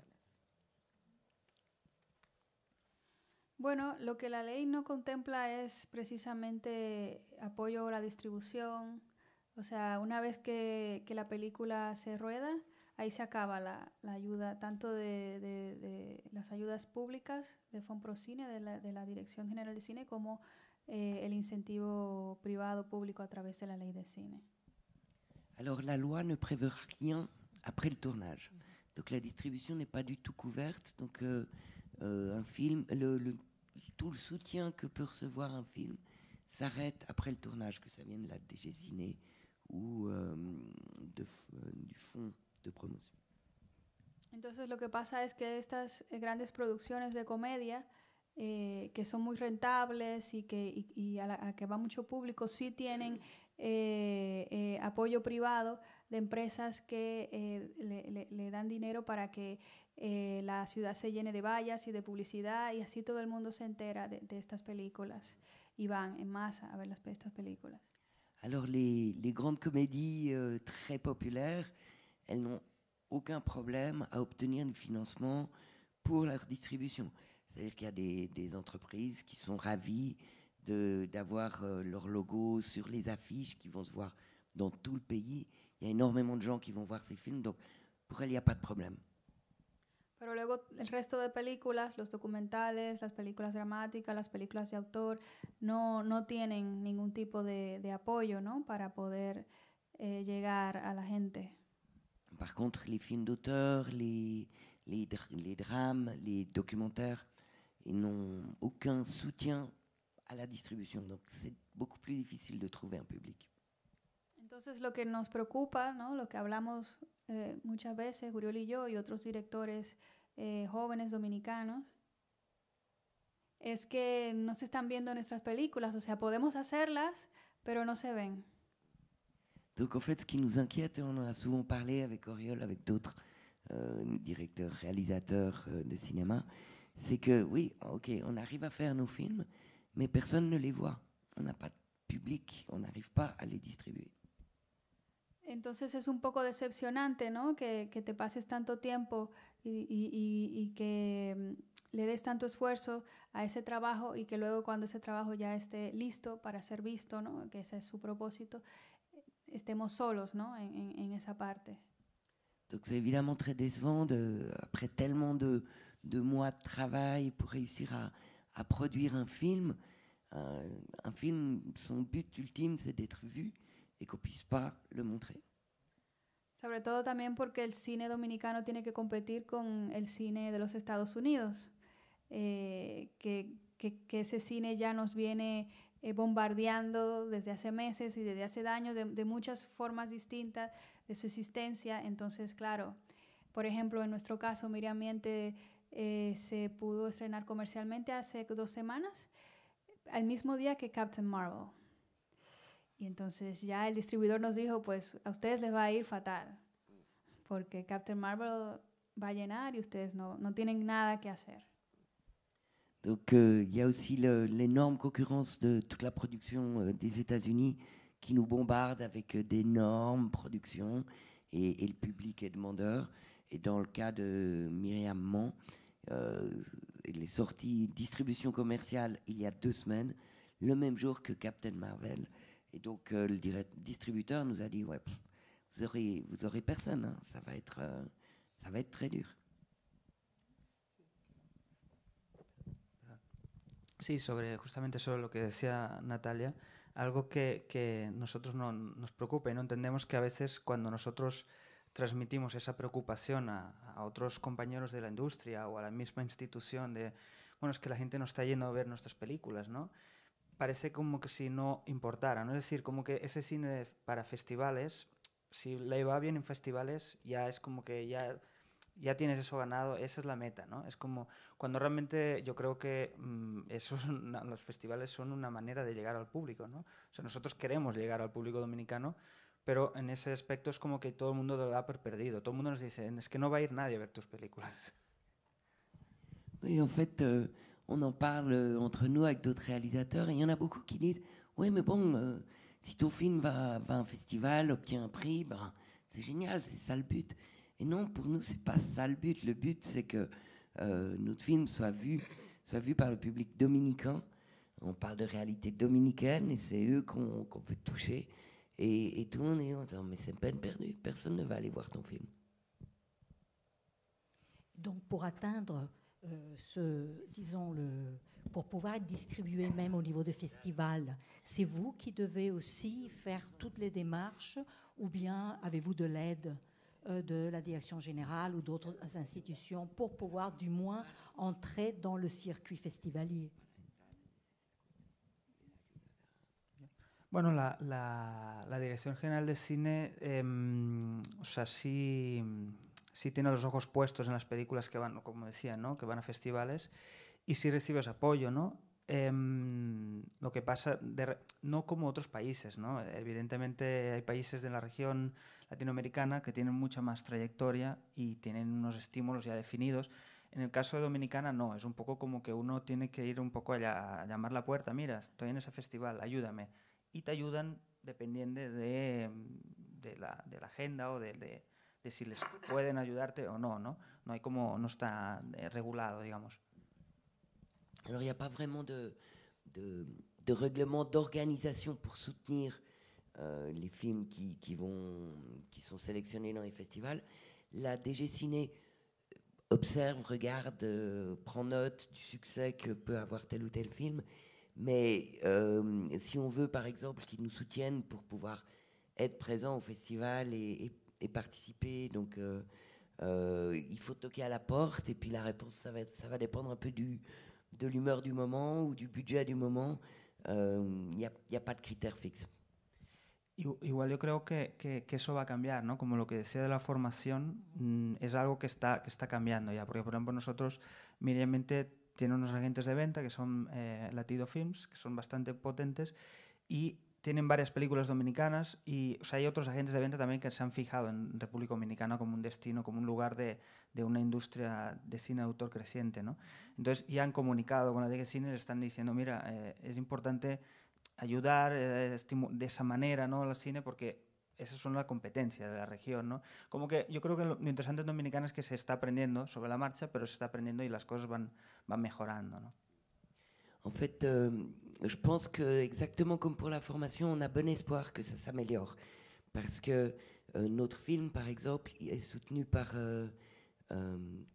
Bueno, lo que la ley no contempla es precisamente apoyo a la distribución. O sea, una vez que, que la película se rueda, ahí se acaba la, la ayuda, tanto de, de, de las ayudas públicas de Fonprocine, de la, de la Dirección General de Cine, como eh, el incentivo privado público a través de la ley de cine. Alors la loi ne prévoit rien après le tournage. Donc la distribution n'est pas du tout couverte. Donc euh, euh, un film, le, le, tout le soutien que peut recevoir un film s'arrête après le tournage, que ça vienne de la D G Ciné ou euh, de, euh, du fonds de promotion. Entonces lo que pasa es que estas eh, grandes producciones de comedia eh, que son muy rentables y, que, y, y a la a que va mucho público sí tienen eh, eh, apoyo privado de empresas que eh, le, le, le dan dinero para que eh, la ciudad se llene de vallas y de publicidad y así todo el mundo se entera de, de estas películas y van en masa a ver las, estas películas. Alors les, les grandes comédies euh, très populaires, elles n'ont aucun problème à obtenir du financement pour leur distribution. C'est-à-dire qu'il y a des, des entreprises qui sont ravies de, d'avoir euh, leur logo sur les affiches qui vont se voir dans tout le pays. Il y a énormément de gens qui vont voir ces films, donc pour elles, il n'y a pas de problème. Pero luego el resto de películas, los documentales, las películas dramáticas, las películas de autor, no, no tienen ningún tipo de, de apoyo, ¿no? Para poder eh, llegar a la gente. Par contre, les films d'auteur, les, les, les drames, les documentaires, ils n'ont aucun soutien à la distribution. Donc c'est beaucoup plus difficile de trouver un public. Entonces lo que nos preocupa, ¿no? Lo que hablamos eh, muchas veces, Uriol y yo y otros directores eh, jóvenes dominicanos, es que no se están viendo nuestras películas. O sea, podemos hacerlas, pero no se ven. Donc en fait, ce qui nous inquiète, et on en a souvent parlé avec Oriol, avec d'autres euh, directeurs, réalisateurs euh, de cinéma, c'est que oui, ok, on arrive à faire nos films, mais personne ne les voit. On n'a pas de public, on n'arrive pas à les distribuer. Entonces es un poco decepcionante, ¿no? Que, que te pases tanto tiempo y, y, y, y que mm, le des tanto esfuerzo a ese trabajo y que luego cuando ese trabajo ya esté listo para ser visto, ¿no? Que ese es su propósito, estemos solos, ¿no? En, en, en esa parte. Donc c'est évidemment très décevant, de, après tellement de, de mois de travail pour réussir à, à produire un film. Un, un film, son but ultime, c'est d'être vu et qu'on puisse pas le montrer. Sobre todo también porque el cine dominicano tiene que competir con el cine de los Estados Unidos, eh, que, que, que ese cine ya nos viene eh, bombardeando desde hace meses y desde hace años de, de muchas formas distintas de su existencia. Entonces, claro, por ejemplo, en nuestro caso, Miriam Miente eh, se pudo estrenar comercialmente hace dos semanas, al mismo día que Captain Marvel. Y entonces ya el distribuidor nos dijo, pues a ustedes les va a ir fatal, porque Captain Marvel va a llenar y ustedes no, no tienen nada que hacer. Donc il euh, y a aussi le, l'énorme concurrence de toute la production euh, des États-Unis qui nous bombarde avec euh, d'énormes productions et, et le public est demandeur. Et dans le cas de Myriam Mann, euh, il est sorti distribution commerciale il y a deux semaines, le même jour que Captain Marvel. Et donc euh, le direct, distributeur nous a dit ouais, pff, vous aurez vous aurez personne, hein, ça va être euh, ça va être très dur. Sí, sobre justamente sobre lo que decía Natalia, algo que, que nosotros no, nos preocupa y no entendemos que a veces cuando nosotros transmitimos esa preocupación a, a otros compañeros de la industria o a la misma institución de, bueno, es que la gente no está yendo a ver nuestras películas, ¿no? Parece como que si no importara, ¿no? Es decir, como que ese cine para festivales, si le va bien en festivales, ya es como que ya, ya tienes eso ganado, esa es la meta, ¿no? Es como cuando realmente yo creo que mmm, eso es una, los festivales son una manera de llegar al público, ¿no? O sea, nosotros queremos llegar al público dominicano, pero en ese aspecto es como que todo el mundo lo da por perdido. Todo el mundo nos dice, es que no va a ir nadie a ver tus películas. Oui, en fait... Euh... on en parle entre nous avec d'autres réalisateurs et il y en a beaucoup qui disent « Ouais, mais bon, euh, si ton film va, va à un festival, obtient un prix, ben, c'est génial, c'est ça le but. » Et non, pour nous, c'est pas ça le but. Le but, c'est que euh, notre film soit vu, soit vu par le public dominicain. On parle de réalité dominicaine et c'est eux qu'on, qu'on veut toucher. Et, et tout le monde est en disant « Mais c'est peine perdue, personne ne va aller voir ton film. » Donc, pour atteindre... Euh, ce, disons le, pour pouvoir être distribué même au niveau des festivals, c'est vous qui devez aussi faire toutes les démarches ou bien avez-vous de l'aide euh, de la direction générale ou d'autres institutions pour pouvoir du moins entrer dans le circuit festivalier? Bueno, la, la, la Dirección General de Cine, eh, o sea, sí... sí tiene los ojos puestos en las películas que van, como decía, ¿no? Que van a festivales y sí recibes apoyo, ¿no? Eh, lo que pasa, de, no como otros países, ¿no? Evidentemente hay países de la región latinoamericana que tienen mucha más trayectoria y tienen unos estímulos ya definidos. En el caso de Dominicana no, es un poco como que uno tiene que ir un poco allá, a llamar la puerta, mira, estoy en ese festival, ayúdame. Y te ayudan dependiendo de, de, la, de la agenda o de... de de si les pueden ayudarte o no, ¿no? No hay como, no está eh, regulado, digamos. Alors, il n'y a pas vraiment de, de, de règlement d'organisation pour soutenir euh, les films qui, qui, vont, qui sont sélectionnés dans les festivals. La D G Ciné observe, regarde, euh, prend note du succès que peut avoir tel ou tel film. Mais euh, si on veut, par exemple, qu'ils nous soutiennent pour pouvoir être présents au festival et, et et participer. Donc, euh, euh, il faut toquer à la porte et puis la réponse, ça va, être, ça va dépendre un peu du, de l'humeur du moment ou du budget du moment. Il euh, n'y a, y a pas de critères fixes. Igual yo creo que, que, que eso va a cambiar, ¿no? Como lo que decía de la formación, mmm, es algo que está, que está cambiando ya. Porque, por ejemplo, nosotros, Miriam Miente tiene unos agentes de venta que son eh, Latido Films, que son bastante potentes y tienen varias películas dominicanas y o sea, hay otros agentes de venta también que se han fijado en República Dominicana como un destino, como un lugar de, de una industria de cine de autor creciente, ¿no? Entonces ya han comunicado con la D G Cine, le están diciendo, mira, eh, es importante ayudar eh, de esa manera, ¿no?, al cine, porque esas son las competencias de la región, ¿no? Como que yo creo que lo, lo interesante en Dominicana es que se está aprendiendo sobre la marcha, pero se está aprendiendo y las cosas van, van mejorando, ¿no? En fait, euh, je pense que exactement comme pour la formation, on a bon espoir que ça s'améliore. Parce que euh, notre film, par exemple, est soutenu par euh, euh,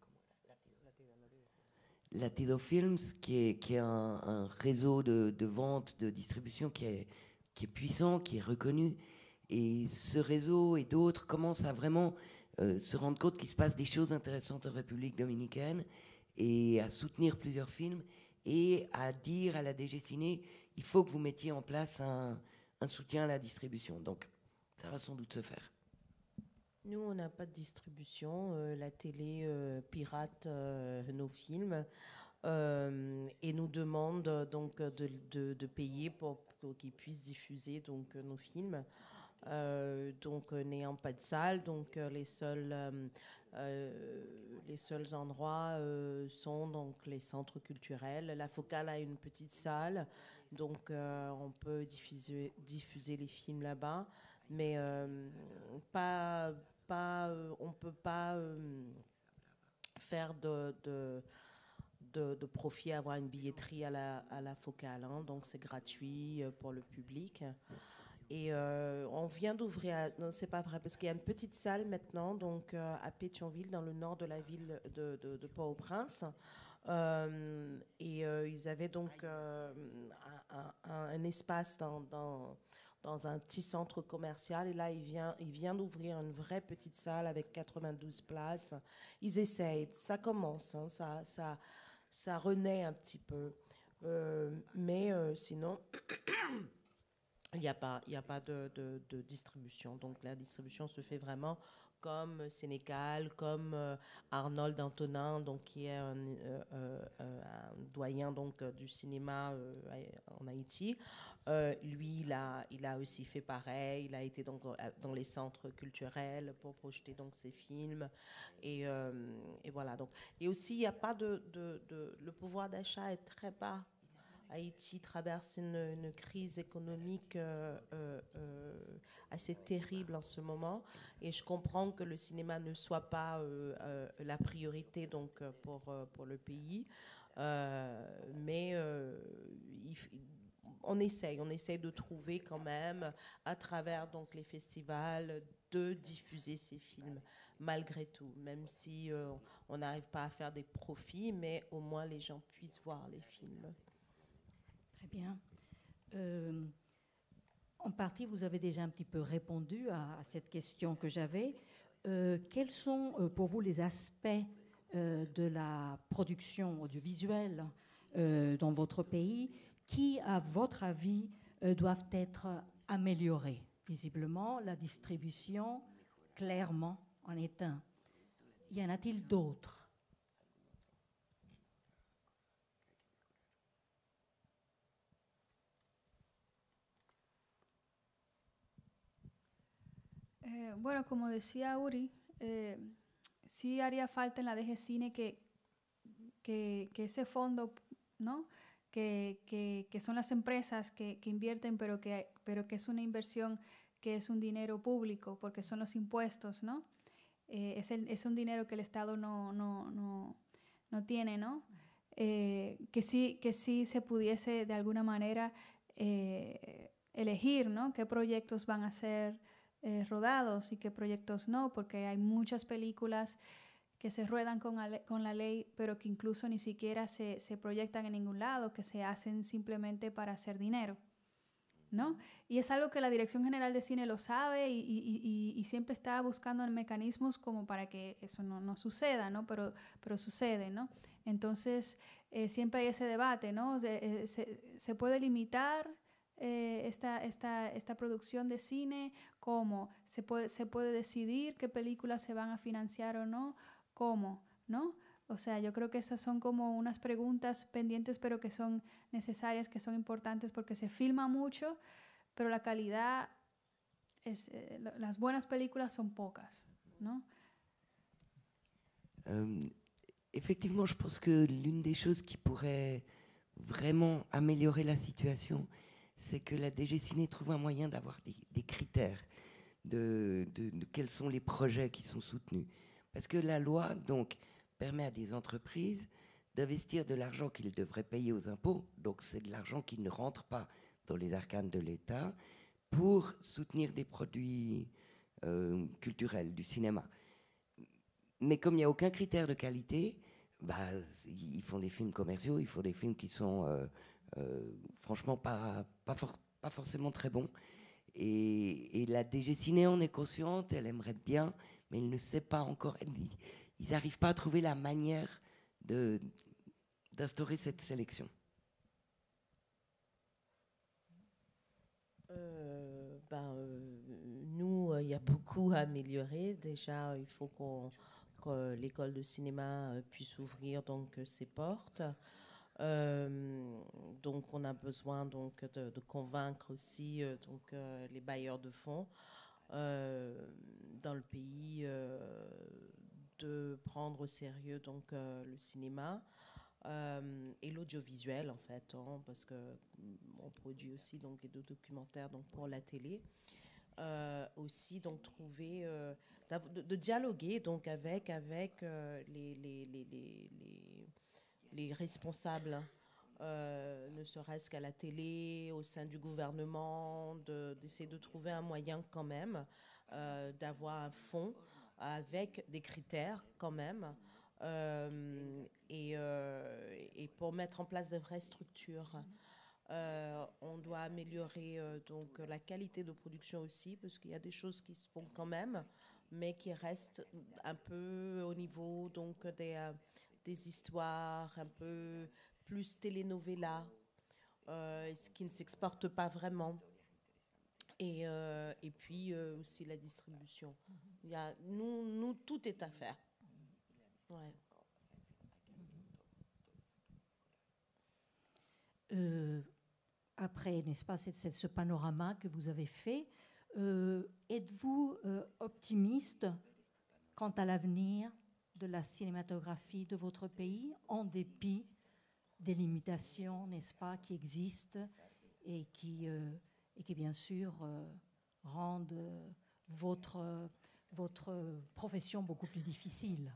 Latido Films, qui est, qui est un, un réseau de, de vente, de distribution qui est, qui est puissant, qui est reconnu. Et ce réseau et d'autres commencent à vraiment euh, se rendre compte qu'il se passe des choses intéressantes en République dominicaine et à soutenir plusieurs films et à dire à la D G Ciné, il faut que vous mettiez en place un, un soutien à la distribution. Donc, ça va sans doute se faire. Nous, on n'a pas de distribution. Euh, la télé euh, pirate euh, nos films euh, et nous demande donc de, de, de payer pour, pour qu'ils puissent diffuser donc nos films. Euh, donc euh, n'ayant pas de salle, donc euh, les seuls euh, euh, les seuls endroits euh, sont donc les centres culturels. La Focale a une petite salle, donc euh, on peut diffuser diffuser les films là-bas, mais euh, pas pas euh, on peut pas euh, faire de, de De, de profit, avoir une billetterie à la, à la Focale, hein, donc c'est gratuit pour le public. Et euh, on vient d'ouvrir, non c'est pas vrai, parce qu'il y a une petite salle maintenant, donc euh, à Pétionville, dans le nord de la ville de, de, de Port-au-Prince. Euh, et euh, ils avaient donc euh, un, un, un espace dans, dans, dans un petit centre commercial. Et là, il vient, il vient d'ouvrir une vraie petite salle avec quatre-vingt-douze places. Ils essayent, ça commence, hein, ça, ça, ça renaît un petit peu. Euh, mais euh, sinon... Il n'y a pas, il n'y a pas de, de, de distribution. Donc la distribution se fait vraiment comme Sénégal, comme euh, Arnold Antonin, donc qui est un, euh, euh, un doyen donc du cinéma euh, en Haïti. Euh, lui, il a, il a aussi fait pareil. Il a été donc dans les centres culturels pour projeter donc ses films. Et, euh, et voilà. Donc et aussi il n'y a pas de, de, de le pouvoir d'achat est très bas. Haïti traverse une, une crise économique euh, euh, euh, assez terrible en ce moment, et je comprends que le cinéma ne soit pas euh, euh, la priorité donc pour pour le pays, euh, mais euh, il, on essaye, on essaye de trouver quand même à travers donc les festivals de diffuser ces films malgré tout, même si euh, on n'arrive pas à faire des profits, mais au moins les gens puissent voir les films. Très bien. Euh, en partie, vous avez déjà un petit peu répondu à, à cette question que j'avais. Euh, quels sont euh, pour vous les aspects euh, de la production audiovisuelle euh, dans votre pays qui, à votre avis, euh, doivent être améliorés? Visiblement, la distribution, clairement, en est un. Y en a-t-il d'autres? Eh, bueno, como decía Uri, eh, sí haría falta en la D G Cine que, que, que ese fondo, ¿no? que, que, que son las empresas que, que invierten, pero que, pero que es una inversión que es un dinero público, porque son los impuestos, ¿no? Eh, es, el, es un dinero que el Estado no, no, no, no tiene, ¿no? Eh, que, sí, que sí se pudiese de alguna manera eh, elegir, ¿no? Qué proyectos van a ser Eh, rodados y qué proyectos no, porque hay muchas películas que se ruedan con, con la ley, pero que incluso ni siquiera se, se proyectan en ningún lado, que se hacen simplemente para hacer dinero, ¿no? Y es algo que la Dirección General de Cine lo sabe y, y, y, y siempre está buscando mecanismos como para que eso no, no suceda, ¿no? Pero, pero sucede, ¿no? Entonces, eh, siempre hay ese debate, ¿no? Se, eh, se, se puede limitar Eh, esta, esta, esta producción de cine, cómo se puede, se puede decidir qué películas se van a financiar o no, cómo, ¿no? O sea, yo creo que esas son como unas preguntas pendientes, pero que son necesarias, que son importantes, porque se filma mucho, pero la calidad, es, eh, las buenas películas son pocas, ¿no? Euh, effectivement, je pense que l'une des choses qui pourrait vraiment améliorer la situation, c'est que la D G Ciné trouve un moyen d'avoir des, des critères de, de, de quels sont les projets qui sont soutenus. Parce que la loi, donc, permet à des entreprises d'investir de l'argent qu'ils devraient payer aux impôts, donc c'est de l'argent qui ne rentre pas dans les arcanes de l'État, pour soutenir des produits euh, culturels, du cinéma. Mais comme il n'y a aucun critère de qualité, bah, ils font des films commerciaux, ils font des films qui sont euh, euh, franchement pas, pas, for pas forcément très bons. Et, et la D G Ciné en est consciente, elle aimerait bien, mais elle ne sait pas encore, ils n'arrivent pas à trouver la manière d'instaurer cette sélection. Euh, ben, euh, nous, il euh, y a beaucoup à améliorer. Déjà, il faut qu'on, que l'école de cinéma euh, puisse ouvrir donc ses portes. Euh, donc, on a besoin donc de, de convaincre aussi euh, donc euh, les bailleurs de fonds euh, dans le pays euh, de prendre au sérieux donc euh, le cinéma. Euh, et l'audiovisuel en fait, hein, parce que on produit aussi donc des documentaires donc pour la télé. Euh, aussi donc trouver, euh, de, de dialoguer donc avec avec euh, les, les, les, les, les, les responsables, euh, ne serait-ce qu'à la télé, au sein du gouvernement, de, d'essayer de trouver un moyen quand même euh, d'avoir un fonds avec des critères quand même. Euh, et, euh, et pour mettre en place de vraies structures. Euh, on doit améliorer euh, donc la qualité de production aussi, parce qu'il y a des choses qui se font quand même, mais qui restent un peu au niveau donc des, euh, des histoires un peu plus telenovela, euh, ce qui ne s'exporte pas vraiment. Et, euh, et puis euh, aussi la distribution. Il y a, nous, nous, tout est à faire. Ouais. Euh, après, n'est-ce pas, c'est, c'est ce panorama que vous avez fait, euh, êtes-vous euh, optimiste quant à l'avenir de la cinématographie de votre pays, en dépit des limitations, n'est-ce pas, qui existent et qui, euh, et qui bien sûr, euh, rendent euh, votre, votre profession beaucoup plus difficile?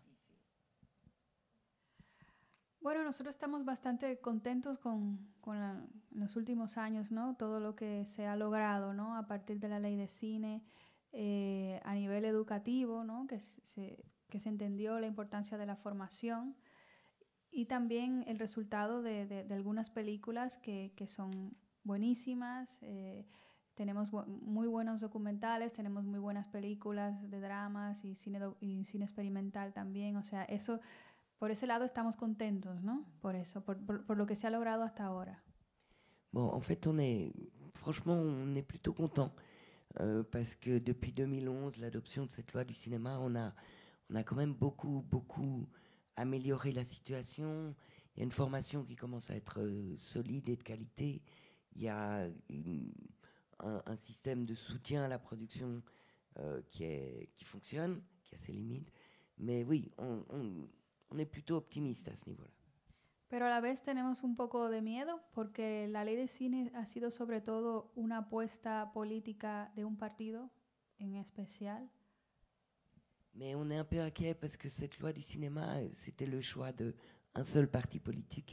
Bueno, nosotros estamos bastante contentos con, con la, en los últimos años, ¿no? Todo lo que se ha logrado, ¿no? A partir de la ley de cine, eh, a nivel educativo, ¿no? Que se, que se entendió la importancia de la formación y también el resultado de, de, de algunas películas que, que son buenísimas. Eh, tenemos bu muy buenos documentales, tenemos muy buenas películas de dramas y cine, y cine experimental también. O sea, eso... Por ese lado estamos contentos, ¿no? Por eso, por, por, por lo que se ha logrado hasta ahora. Bon, en fait, on est, franchement, on est plutôt content euh, parce que depuis deux mille onze, l'adoption de cette loi du cinéma, on a, on a quand même beaucoup, beaucoup amélioré la situation. Il y a une formation qui commence à être euh, solide et de qualité. Il y a une, un, un système de soutien à la production euh, qui, est, qui fonctionne, qui a ses limites. Mais oui, on, on On est plutôt optimiste à ce niveau-là. Pero a la vez tenemos un poco de miedo porque la ley de cine ha sido sobre todo una apuesta política de un partido en especial. Mais on est un peu inquiet parce que cette loi du cinéma, c'était le choix d'un seul parti politique.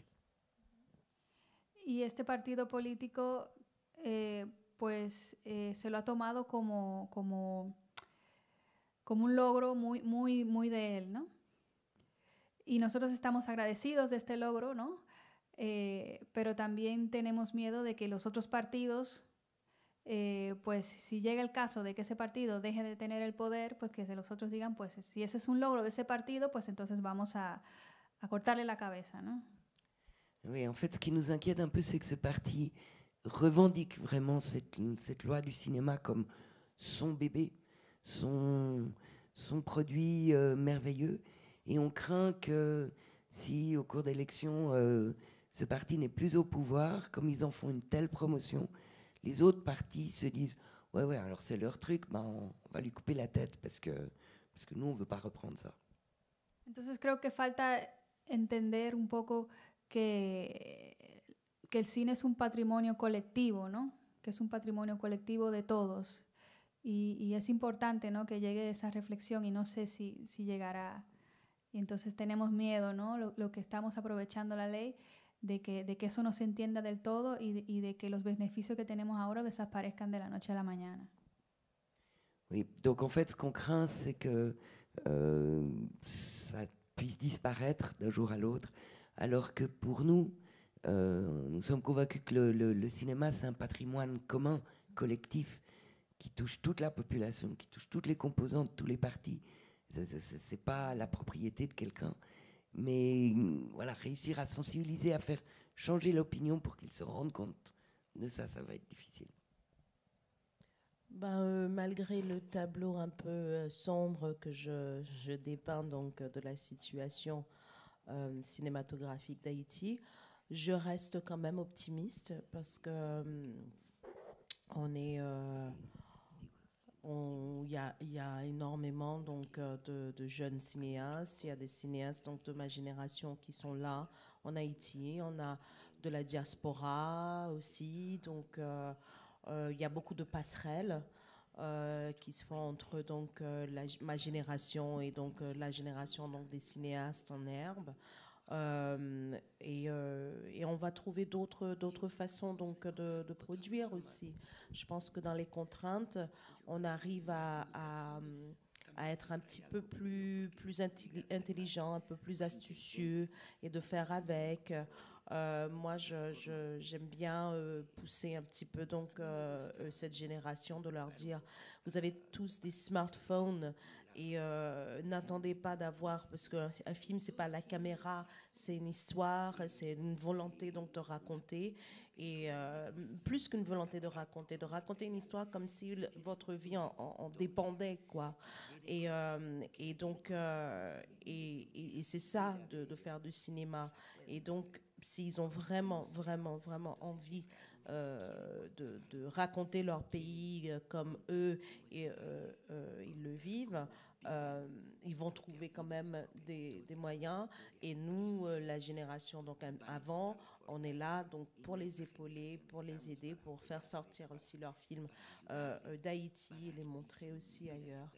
Y este partido político eh, pues eh, se lo ha tomado como, como, como un logro muy, muy, muy de él, ¿no? Y nosotros estamos agradecidos de este logro, ¿no? Eh, pero también tenemos miedo de que los otros partidos, eh, pues si llega el caso de que ese partido deje de tener el poder, pues que los otros digan, pues si ese es un logro de ese partido, pues entonces vamos a, a cortarle la cabeza, ¿no? Oui, en fait, ce qui nous inquiète un peu, c'est que ce parti revendique vraiment cette, cette loi du cinéma comme son bébé, son, son produit euh, merveilleux. Et on craint que si, au cours d'élections, euh, ce parti n'est plus au pouvoir, comme ils en font une telle promotion, les autres parties se disent ouais, ouais, alors c'est leur truc, ben on va lui couper la tête parce que, parce que nous, on ne veut pas reprendre ça. Entonces creo que falta entender un poco que, que el cine es un patrimonio colectivo, ¿no? Que es un patrimonio colectivo de todos. Y, y es importante, ¿no?, que llegue esa reflexión y no sé si, si llegará. Y entonces tenemos miedo, ¿no?, lo, lo que estamos aprovechando la ley, de que, de que eso no se entienda del todo y de, y de que los beneficios que tenemos ahora desaparezcan de la noche a la mañana. Oui, donc en fait, ce qu'on craint, c'est que euh, ça puisse disparaître d'un jour à l'autre, alors que pour nous, euh, nous sommes convaincus que le, le, le cinéma, c'est un patrimoine commun, collectif, qui touche toute la population, qui touche toutes les composantes, tous les partis. Ce n'est pas la propriété de quelqu'un. Mais voilà, réussir à sensibiliser, à faire changer l'opinion pour qu'ils se rendent compte de ça, ça va être difficile. Ben, euh, malgré le tableau un peu euh, sombre que je, je dépeins donc de la situation euh, cinématographique d'Haïti, je reste quand même optimiste parce que euh, on est, euh, il y a, y a énormément donc euh, de, de jeunes cinéastes. Il y a des cinéastes donc de ma génération qui sont là en Haïti. On a de la diaspora aussi, donc. Euh, Euh, il y a beaucoup de passerelles euh, qui se font entre donc, euh, la, ma génération et donc, euh, la génération donc, des cinéastes en herbe. Euh, et, euh, et on va trouver d'autres, d'autres façons donc, de, de produire aussi. Je pense que dans les contraintes, on arrive à, à, à être un petit peu plus, plus intelligent, un peu plus astucieux et de faire avec. Euh, moi, je, je, j'aime bien euh, pousser un petit peu donc euh, cette génération, de leur dire, vous avez tous des smartphones et euh, n'attendez pas d'avoir, parce qu'un un film, c'est pas la caméra, c'est une histoire, c'est une volonté donc de raconter, et euh, plus qu'une volonté de raconter, de raconter une histoire comme si le, votre vie en, en, en dépendait, quoi. Et, euh, et donc, euh, et, et, et c'est ça de, de faire du cinéma. Et donc, s'ils ont vraiment, vraiment, vraiment envie euh, de, de raconter leur pays euh, comme eux et euh, euh, ils le vivent, euh, ils vont trouver quand même des, des moyens. Et nous, euh, la génération donc avant, on est là donc pour les épauler, pour les aider, pour faire sortir aussi leurs films euh, d'Haïti et les montrer aussi ailleurs.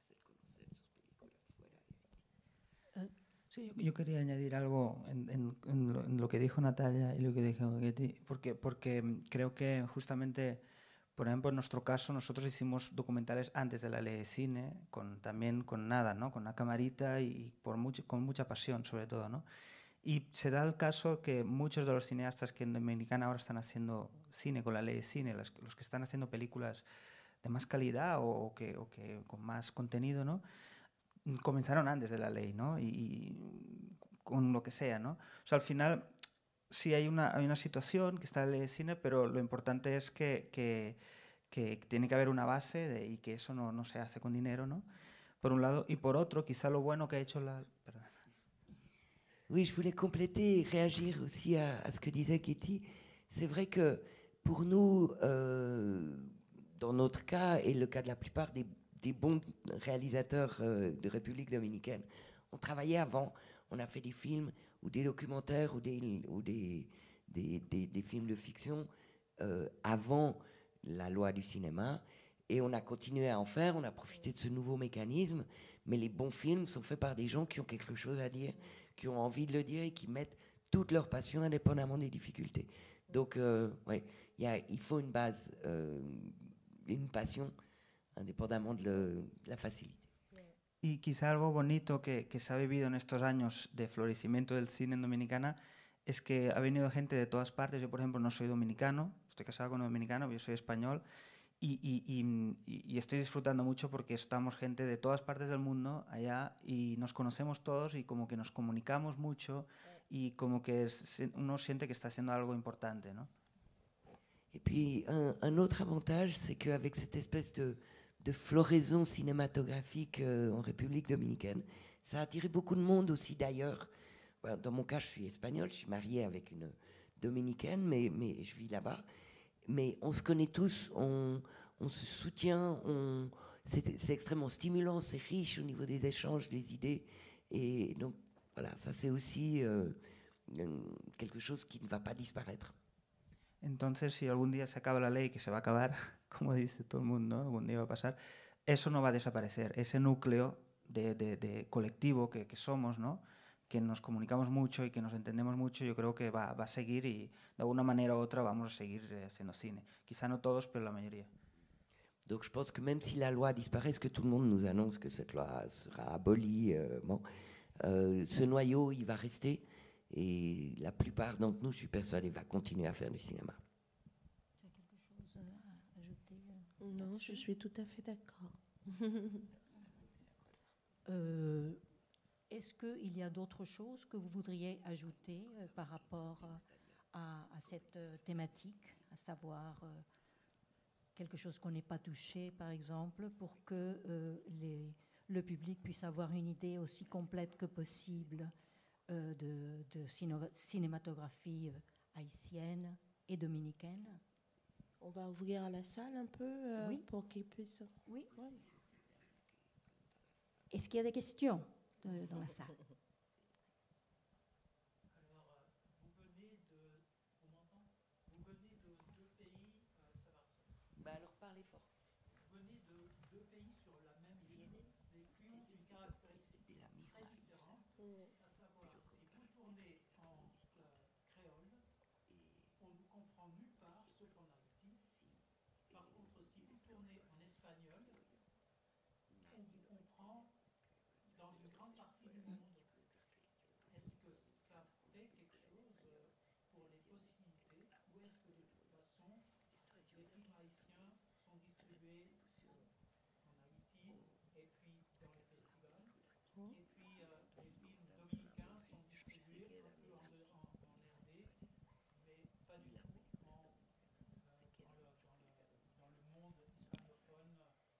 Sí, yo, yo quería añadir algo en, en, en, lo, en lo que dijo Natalia y lo que dijo Getty, porque, porque creo que justamente, por ejemplo, en nuestro caso, nosotros hicimos documentales antes de la ley de cine, con, también con nada, ¿no? Con una camarita y, y por mucho, con mucha pasión, sobre todo, ¿no? Y se da el caso que muchos de los cineastas que en Dominicana ahora están haciendo cine con la ley de cine, los, los que están haciendo películas de más calidad o, o, que, o que con más contenido, ¿no? Comenzaron antes de la ley, ¿no? Y, y con lo que sea, ¿no? O sea, al final sí hay una, hay una situación que está en la ley de cine, pero lo importante es que, que, que tiene que haber una base de, y que eso no, no se hace con dinero, ¿no? Por un lado. Y por otro, quizá lo bueno que ha hecho la... Perdón. Oui, je voulais compléter et réagir aussi à, à ce que disait Ketty. C'est vrai que pour nous, euh, dans notre cas, et le cas de la plupart des des bons réalisateurs euh, de République dominicaine. On travaillait avant, on a fait des films ou des documentaires ou des, ou des, des, des, des films de fiction euh, avant la loi du cinéma, et on a continué à en faire, on a profité de ce nouveau mécanisme, mais les bons films sont faits par des gens qui ont quelque chose à dire, qui ont envie de le dire et qui mettent toute leur passion indépendamment des difficultés. Donc, euh, ouais, y a, il faut une base, euh, une passion, indépendamment de, le, de la facilité. Y quizá algo bonito que, que se ha vivido en estos años de florecimiento del cine en Dominicana es que ha venido gente de todas partes. Yo, por ejemplo, no soy dominicano, estoy casado con un dominicano, yo soy español, y, y, y, y estoy disfrutando mucho porque estamos gente de todas partes del mundo allá y nos conocemos todos y como que nos comunicamos mucho y como que es, uno siente que está haciendo algo importante, ¿no? Et puis, un, un autre avantage, c'est qu'avec cette espèce de de floraison cinématographique euh, en République dominicaine. Ça a attiré beaucoup de monde aussi d'ailleurs. Dans mon cas, je suis espagnol, je suis marié avec une dominicaine, mais, mais je vis là-bas. mais on se connaît tous, on, on se soutient, on, c'est, c'est extrêmement stimulant, c'est riche au niveau des échanges, des idées. Et donc, voilà, ça c'est aussi euh, quelque chose qui ne va pas disparaître. Entonces, si algún día se acaba la ley, que se va a acabar, como dice todo el mundo, ¿no? Algún día va a pasar, eso no va a desaparecer. Ese núcleo de, de, de colectivo que, que somos, ¿no? Que nos comunicamos mucho y que nos entendemos mucho, yo creo que va, va a seguir y de alguna manera u otra vamos a seguir haciendo cine. Quizá no todos, pero la mayoría. Donc je pense que même si la loi disparaît, ce que tout le monde nous annonce que cette loi sera abolie, euh, bon, euh, ce noyau, il va rester. Et la plupart d'entre nous, je suis persuadé, va continuer à faire du cinéma. Tu as quelque chose à ajouter? Non, je suis tout à fait d'accord. euh, Est-ce qu'il y a d'autres choses que vous voudriez ajouter euh, par rapport à, à cette euh, thématique, à savoir euh, quelque chose qu'on n'ait pas touché, par exemple, pour que euh, les, le public puisse avoir une idée aussi complète que possible euh, de, de ciné- cinématographie euh, haïtienne et dominicaine? On va ouvrir la salle un peu euh, Oui. pour qu'ils puissent... Oui. Est-ce qu'il y a des questions de, dans la salle? Bah alors parlez fort. Vous venez de deux pays sur la même ligne, mais qui ont une caractéristique très différente, à savoir si vous tournez en euh, créole, on ne vous comprend nulle part, sauf en Haïti. Par contre, si vous tournez en espagnol, on vous comprend dans une grande partie du monde. Est-ce que ça fait quelque chose pour les possibilités, ou est-ce que de toute façon, les films haïtiens sont distribués en Haïti et puis dans les festivals, et puis euh, les films dominicains sont distribués un peu en, en, en R D, mais pas du tout en, euh, dans, le, dans, le, dans le monde hispanophone.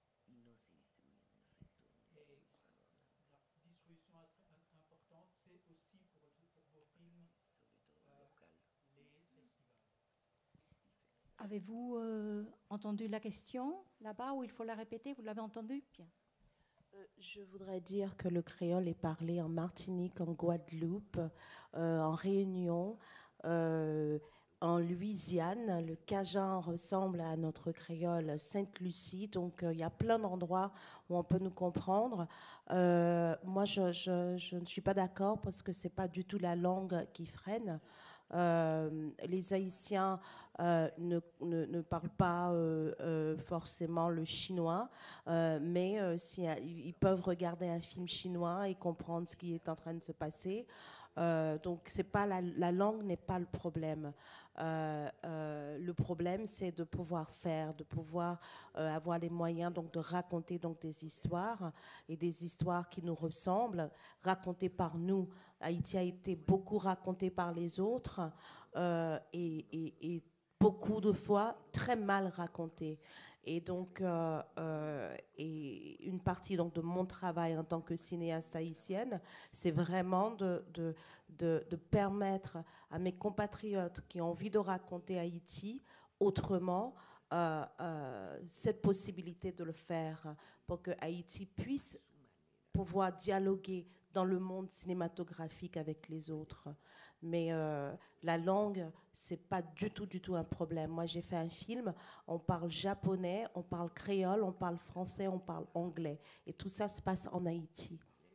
Et la distribution importante, c'est aussi pour, pour vos films euh, les festivals. Avez-vous euh, entendu la question là-bas ou il faut la répéter? Vous l'avez entendu? Bien. Euh, je voudrais dire que le créole est parlé en Martinique, en Guadeloupe, euh, en Réunion, euh, en Louisiane. Le cajun ressemble à notre créole Sainte-Lucie, donc euh, il y a plein d'endroits où on peut nous comprendre. Euh, moi, je, je, je ne suis pas d'accord parce que c'est pas du tout la langue qui freine. Euh, les Haïtiens euh, ne, ne, ne parlent pas euh, euh, forcément le chinois, euh, mais euh, si, euh, ils peuvent regarder un film chinois et comprendre ce qui est en train de se passer. Euh, donc c'est pas la, la langue n'est pas le problème. Euh, euh, le problème, c'est de pouvoir faire, de pouvoir euh, avoir les moyens donc de raconter donc des histoires et des histoires qui nous ressemblent, racontées par nous. Haïti a été beaucoup raconté par les autres euh, et, et, et beaucoup de fois très mal raconté. Et donc, euh, euh, et une partie donc, de mon travail en tant que cinéaste haïtienne, c'est vraiment de, de, de, de permettre à mes compatriotes qui ont envie de raconter Haïti autrement, euh, euh, cette possibilité de le faire pour que Haïti puisse pouvoir dialoguer dans le monde cinématographique avec les autres. Mais euh, la langue, c'est pas du tout, du tout un problème. Moi, j'ai fait un film, on parle japonais, on parle créole, on parle français, on parle anglais. Et tout ça se passe en Haïti.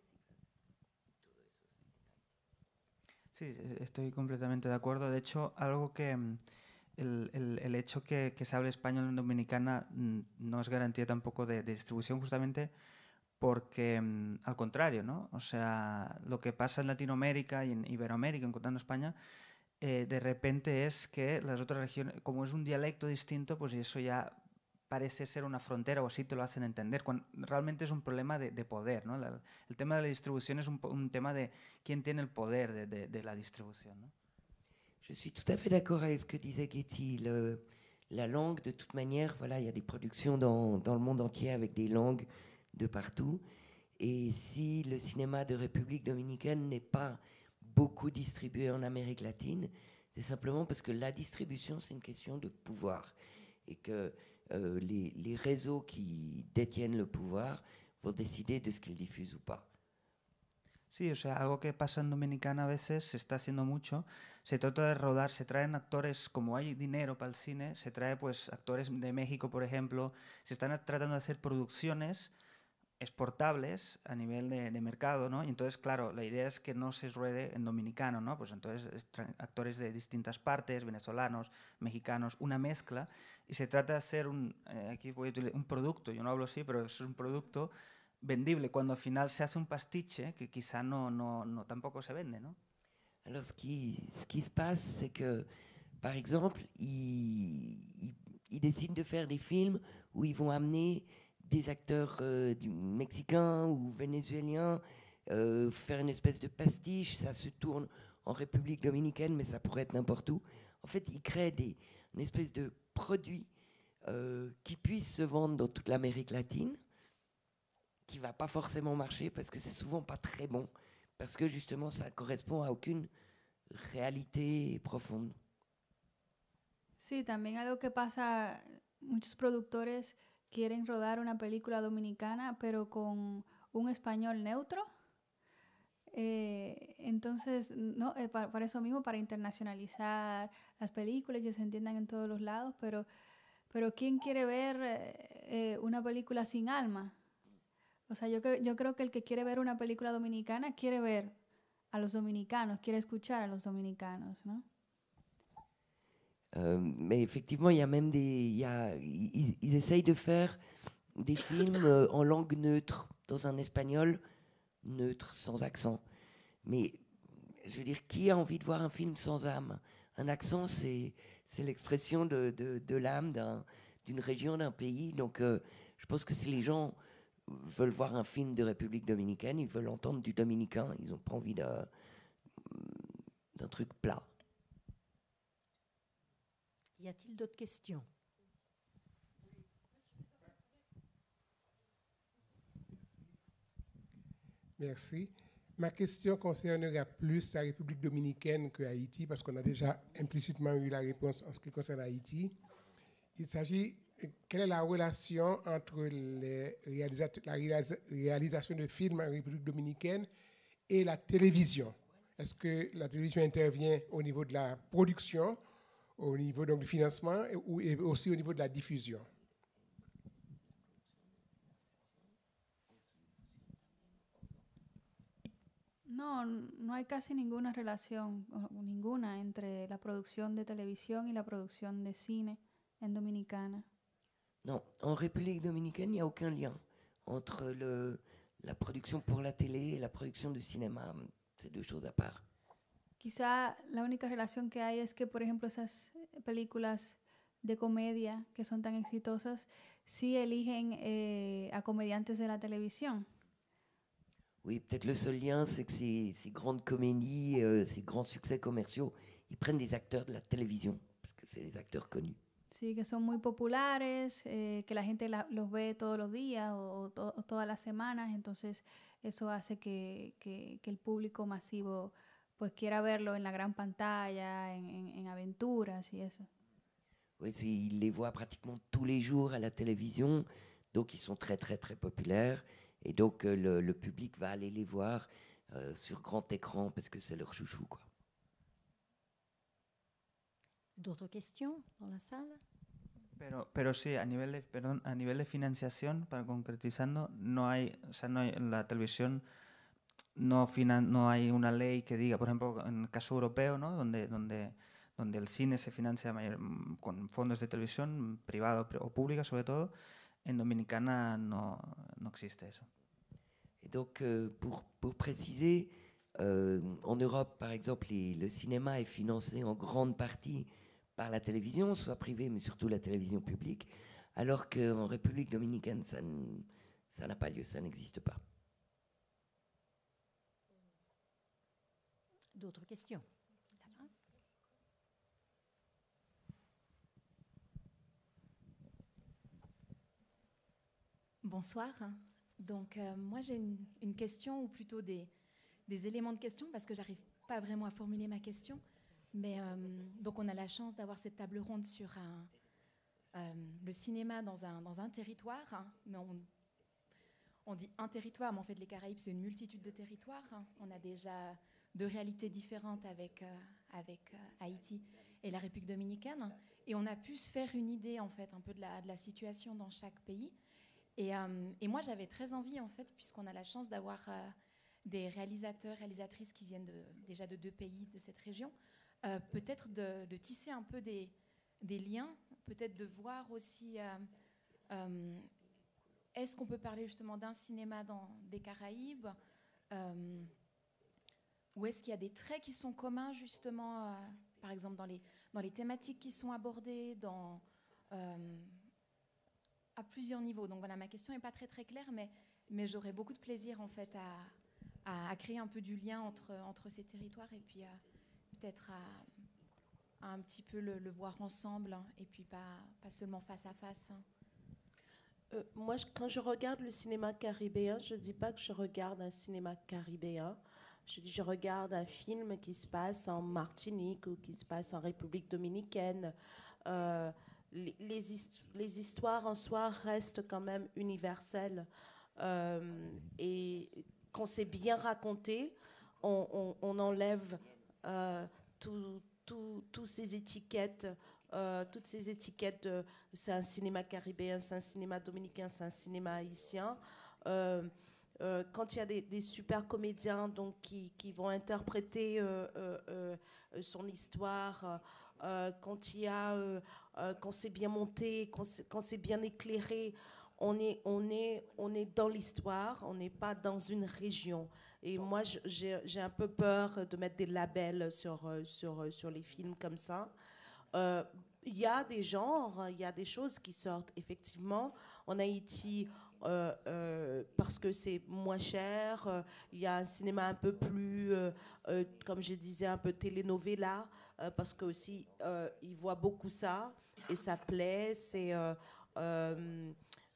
Sí, estoy completamente de acuerdo. De hecho, algo que el, el, el hecho que, que se hable español en Dominicana no es garantía tampoco de, de distribución, justamente porque al contrario, ¿no? O sea, lo que pasa en Latinoamérica y en Iberoamérica, encontrando España, eh, de repente es que las otras regiones, como es un dialecto distinto, pues eso ya parece ser una frontera o así te lo hacen entender, cuando realmente es un problema de, de poder, ¿no? La, el tema de la distribución es un, un tema de quién tiene el poder de, de, de la distribución, ¿no? Je suis tout à fait d'accord avec ce que disait Getty. Le, la langue, de toute manière, voilà, il y a des productions dans, dans le monde entier avec des langues de partout. Et si le cinéma de République dominicaine n'est pas beaucoup distribué en Amérique latine, C'est simplement parce que la distribution, c'est une question de pouvoir. Et que euh, les, les réseaux qui détiennent le pouvoir vont décider de ce qu'ils diffusent ou pas. Sí, o sea, algo que pasa en Dominicana a veces, se está haciendo mucho, se trata de rodar, se traen actores, como hay dinero para el cine, se trae pues actores de México, por ejemplo, se están tratando de hacer producciones exportables a nivel de, de mercado, ¿no? Y entonces, claro, la idea es que no se ruede en dominicano, ¿no? Pues entonces actores de distintas partes, venezolanos, mexicanos, una mezcla, y se trata de hacer un, eh, aquí voy a utilizar un producto, yo no hablo así, pero es un producto vendible, cuando al final se hace un pastiche que quizá no, no, no tampoco se vende, ¿no? Alors, ce qui, ce qui se passe, c'est que, par exemple, ils, ils, ils décident de faire des films où ils vont amener des acteurs euh, du mexicains ou vénézuéliens, euh, faire une espèce de pastiche, ça se tourne en République dominicaine, mais ça pourrait être n'importe où. En fait, ils créent des, une espèce de produit euh, qui puisse se vendre dans toute l'Amérique latine, qui ne va pas forcément marcher parce que c'est souvent pas très bon, parce que justement ça correspond à aucune réalité profonde. Sí, también algo que pasa, muchos productores quieren rodar una película dominicana, pero con un español neutro. Eh, entonces, no, eh, para, para eso mismo, para internacionalizar las películas y que se entiendan en todos los lados, pero, pero ¿quién quiere ver eh, una película sin alma? O sea, yo, cre- yo creo que el que quiere ver una película dominicana quiere ver a los dominicanos, quiere escuchar a los dominicanos, ¿no? Euh, mais effectivement, il y a même des, il y a, ils, ils essayent de faire des films euh, en langue neutre, dans un espagnol neutre, sans accent. Mais je veux dire, qui a envie de voir un film sans âme? Un accent, c'est, c'est l'expression de, de, de l'âme d'un, d'une région, d'un pays. Donc, euh, je pense que si les gens veulent voir un film de République dominicaine, ils veulent entendre du dominicain. Ils n'ont pas envie d'un, d'un truc plat. Y a-t-il d'autres questions? Merci. Ma question concernera plus la République dominicaine que Haïti, parce qu'on a déjà implicitement eu la réponse en ce qui concerne Haïti. Il s'agit, quelle est la relation entre les réalisat- la réalisa- réalisation de films en République dominicaine et la télévision? Est-ce que la télévision intervient au niveau de la production, au niveau donc, du financement et, ou, et aussi au niveau de la diffusion? No, no hay casi ninguna relación, o ninguna, entre la producción de televisión y la producción de cine en Dominicana. Non, en République dominicaine, il n'y a aucun lien entre le, la production pour la télé et la production du cinéma. C'est deux choses à part. Quizá la única relación que hay es que, por ejemplo, esas películas de comedia que son tan exitosas, sí eligen eh, a comediantes de la televisión. Oui, peut-être le seul lien, c'est que ces, ces grandes comédies, euh, ces grands succès commerciaux, ils prennent des acteurs de la télévision, parce que c'est les acteurs connus. Sí, que son muy populares, eh, que la gente la- los ve todos los días o, o to- o todas las semanas, entonces eso hace que, que- que el público masivo pues quiera verlo en la gran pantalla, en, en- en aventuras y eso. Oui, c'est- ils les voient pratiquement tous les jours à la télévision, donc ils sont très très très populaires, et donc euh, le, le public va aller les voir euh, sur grand écran parce que c'est leur chouchou, quoi. D'autres questions dans la salle? Pero, pero sí, a nivel de, perdón, a nivel de financiación, para concretizando, no hay, o sea, no hay, la televisión no, finan, no hay una ley que diga, por ejemplo, en el caso europeo, ¿no? donde, donde, donde el cine se financia mayor, con fondos de televisión, privado o pública sobre todo, en Dominicana no, no existe eso. Et donc, euh, pour, pour préciser, euh, en Europe, par exemple, les- le cinéma est financé en grande partie par la télévision, soit privée, mais surtout la télévision publique, alors qu'en République dominicaine, ça n- ça n'a pas lieu, ça n'existe pas. D'autres questions? Là-bas. Bonsoir. Donc, euh, moi, j'ai une, une question, ou plutôt des, des éléments de question, parce que j'arrive pas vraiment à formuler ma question. Mais euh, donc on a la chance d'avoir cette table ronde sur un, euh, le cinéma dans un, dans un territoire, hein, mais on, on dit un territoire, mais en fait les Caraïbes c'est une multitude de territoires. Hein. On a déjà deux réalités différentes avec, euh, avec euh, Haïti et la République dominicaine, et on a pu se faire une idée en fait un peu de la, de la situation dans chaque pays. Et, euh, et moi j'avais très envie en fait, puisqu'on a la chance d'avoir euh, des réalisateurs, réalisatrices qui viennent de, déjà de deux pays de cette région, euh, peut-être de, de tisser un peu des, des liens, peut-être de voir aussi euh, euh, est-ce qu'on peut parler justement d'un cinéma dans des Caraïbes, euh, ou est-ce qu'il y a des traits qui sont communs justement, euh, par exemple dans les, dans les thématiques qui sont abordées, dans, euh, à plusieurs niveaux. Donc voilà, ma question n'est pas très très claire, mais, mais j'aurais beaucoup de plaisir en fait à, à, à créer un peu du lien entre, entre ces territoires, et puis à, peut-être à, à un petit peu le, le voir ensemble, hein, et puis pas, pas seulement face à face. Hein. Euh, moi, je, quand je regarde le cinéma caribéen, je ne dis pas que je regarde un cinéma caribéen. Je dis je regarde un film qui se passe en Martinique ou qui se passe en République dominicaine. Euh, les, les, hist- les histoires en soi restent quand même universelles. Euh, et quand c'est bien raconté, on, on, on enlève euh, tout, tout, tout ces étiquettes. Euh, toutes ces étiquettes de c'est un cinéma caribéen, c'est un cinéma dominicain, c'est un cinéma haïtien. Euh, euh, quand il y a des, des super comédiens donc, qui, qui vont interpréter euh, euh, euh, son histoire, euh, quand, il y a, euh, euh, quand c'est bien monté, quand c'est, quand c'est bien éclairé, on est, on est, on est dans l'histoire, on n'est pas dans une région. Et moi, j'ai, j'ai un peu peur de mettre des labels sur, sur, sur les films comme ça. Il euh, y a des genres, il y a des choses qui sortent effectivement en Haïti euh, euh, parce que c'est moins cher. Il euh, y a un cinéma un peu plus, euh, euh, comme je disais, un peu telenovela euh, parce que aussi euh, ils voient beaucoup ça et ça plaît. C'est euh, euh,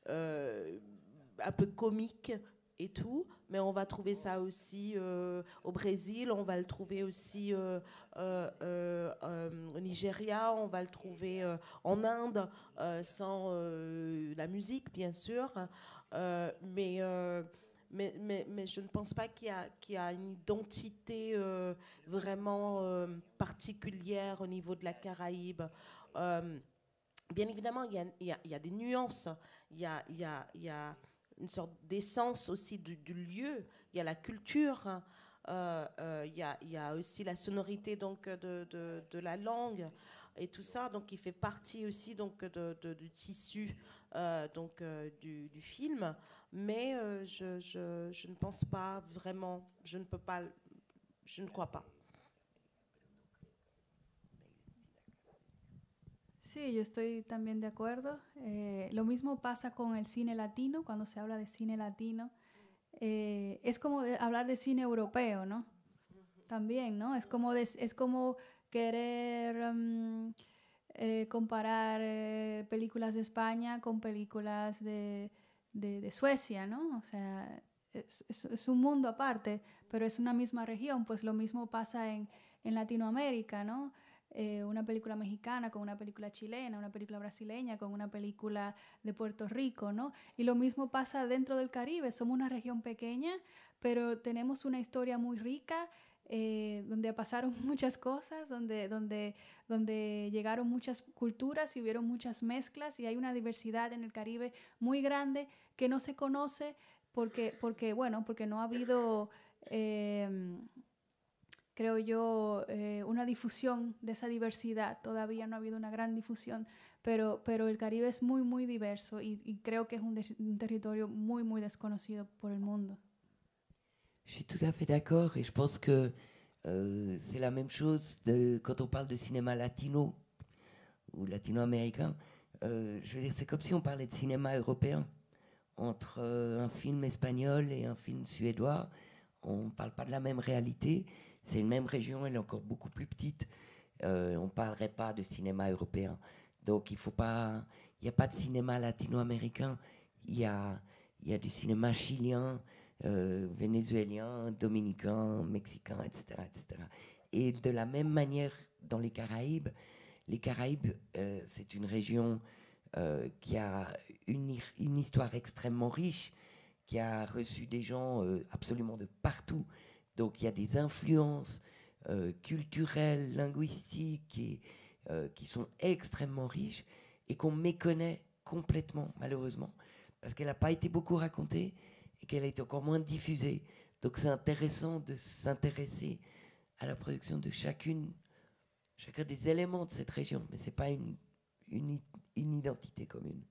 euh, un peu comique et tout, mais on va trouver ça aussi euh, au Brésil, on va le trouver aussi euh, euh, euh, au Nigeria, on va le trouver euh, en Inde, euh, sans euh, la musique bien sûr, euh, mais, euh, mais, mais, mais je ne pense pas qu'il y a, qu'il y a une identité euh, vraiment euh, particulière au niveau de la Caraïbe. Euh, bien évidemment, il y a, il y a, il y a des nuances, il y a, il y a, il y a une sorte d'essence aussi du, du lieu. Il y a la culture, hein. euh, euh, il, y a, il y a aussi la sonorité donc, de, de, de la langue et tout ça. Donc, il fait partie aussi donc, de, de, du tissu euh, donc, euh, du, du film. Mais euh, je, je, je ne pense pas vraiment, je ne peux pas, je ne crois pas. Sí, yo estoy también de acuerdo. Eh, lo mismo pasa con el cine latino, cuando se habla de cine latino. Eh, es como de hablar de cine europeo, ¿no? También, ¿no? Es como, de, es como querer um, eh, comparar eh, películas de España con películas de, de, de Suecia, ¿no? O sea, es, es, es un mundo aparte, pero es una misma región. Pues lo mismo pasa en, en Latinoamérica, ¿no? Eh, una película mexicana con una película chilena, una película brasileña con una película de Puerto Rico, ¿no? Y lo mismo pasa dentro del Caribe. Somos una región pequeña, pero tenemos una historia muy rica, eh, donde pasaron muchas cosas, donde, donde, donde llegaron muchas culturas y hubieron muchas mezclas, y hay una diversidad en el Caribe muy grande que no se conoce porque, porque bueno, porque no ha habido... Eh, creo yo, eh, una difusión de esa diversidad. Todavía no ha habido una gran difusión, pero, pero el Caribe es muy, muy diverso y, y creo que es un, de, un territorio muy, muy desconocido por el mundo. Je suis tout à fait d'accord et je pense que euh, c'est la même chose de, quand on parle de cinéma latino ou latino-américain. Euh, je veux dire, c'est comme si on parlait de cinéma européen. Entre euh, un film espagnol et un film suédois, on ne parle pas de la même réalité. C'est une même région, elle est encore beaucoup plus petite. Euh, on ne parlerait pas de cinéma européen. Donc il faut pas, il n'y a pas de cinéma latino-américain. Il y a, il y a du cinéma chilien, euh, vénézuélien, dominicain, mexicain, et cetera, et cetera. Et de la même manière dans les Caraïbes. Les Caraïbes, euh, c'est une région euh, qui a une, une histoire extrêmement riche, qui a reçu des gens euh, absolument de partout. Donc il y a des influences euh, culturelles, linguistiques, et, euh, qui sont extrêmement riches et qu'on méconnaît complètement, malheureusement, parce qu'elle n'a pas été beaucoup racontée et qu'elle a été encore moins diffusée. Donc c'est intéressant de s'intéresser à la production de chacune, chacun des éléments de cette région, mais ce n'est pas une, une, une identité commune.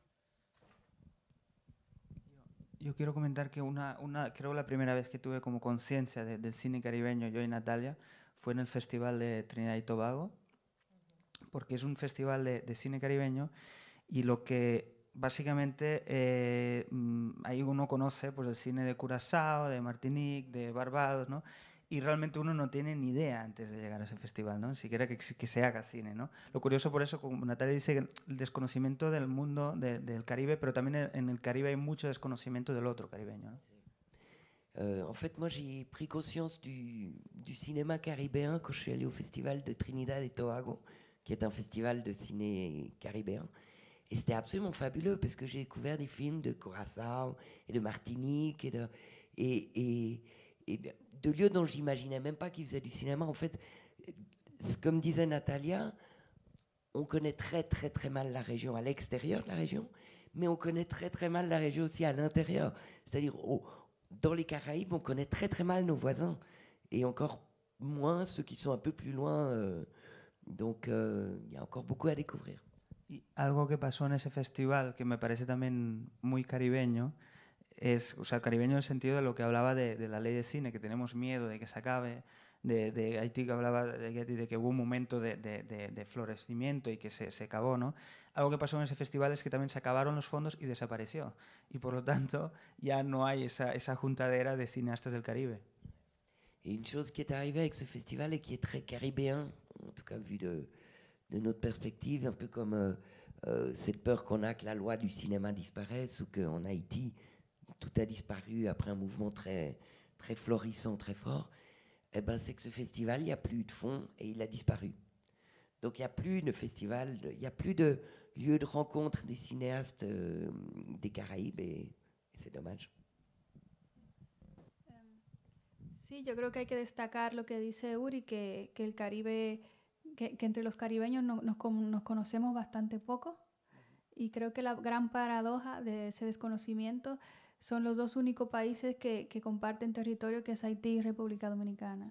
Yo quiero comentar que una, una, creo la primera vez que tuve como conciencia de, del cine caribeño, yo y Natalia, fue en el Festival de Trinidad y Tobago, porque es un festival de, de cine caribeño y lo que básicamente eh, ahí uno conoce pues, el cine de Curazao, de Martinique, de Barbados, ¿no? Y realmente uno no tiene ni idea antes de llegar a ese festival, ¿no? Ni siquiera que, que se haga cine, ¿no? Lo curioso por eso, como Natalia dice, el desconocimiento del mundo de, del Caribe, pero también en el Caribe hay mucho desconocimiento del otro caribeño, ¿no? Euh, en fait, moi, j'ai pris conscience du, du cinéma caribéen quand je suis allé au festival de Trinidad et Tobago, qui est un festival de ciné caribéen. Et c'était absolument fabuleux parce que j'ai découvert des films de Curaçao et de Martinique et de, et, et, et de, de lieux dont j'imaginais même pas qu'ils faisaient du cinéma. En fait, comme disait Natalia, on connaît très très très mal la région à l'extérieur de la région, mais on connaît très très mal la région aussi à l'intérieur. C'est-à-dire, oh, dans les Caraïbes, on connaît très très mal nos voisins et encore moins ceux qui sont un peu plus loin. Euh, donc, il euh, y a encore beaucoup à découvrir. Y algo que pasó en ese festival que me parece también muy caribeño es, o sea, caribeño en el sentido de lo que hablaba de, de la ley de cine, que tenemos miedo de que se acabe, de, de Haití que hablaba de, de que hubo un momento de, de, de, de florecimiento y que se, se acabó, ¿no? Algo que pasó en ese festival es que también se acabaron los fondos y desapareció. Y por lo tanto ya no hay esa, esa juntadera de cineastas del Caribe. Et une chose qui est arrivée avec ce festival et qui est très caribéen, en tout cas vu de, de notre perspective, un peu comme euh, euh, cette peur qu'on a que la loi du cinéma disparaisse ou qu'en Haïti, tout a disparu après un mouvement très, très florissant, très fort, eh ben, c'est que ce festival, il n'y a plus de fonds et il a disparu. Donc il n'y a plus de festival, il n'y a plus de lieu de rencontre des cinéastes euh, des Caraïbes et, et c'est dommage. Sí, yo creo que hay que destacar lo que dice Uri, que, que el Caribe, que, que entre los caribeños no, nos, nos conocemos bastante poco, y creo que la gran paradoja de ese desconocimiento son los dos únicos países que, que comparten territorio, que es Haití y República Dominicana.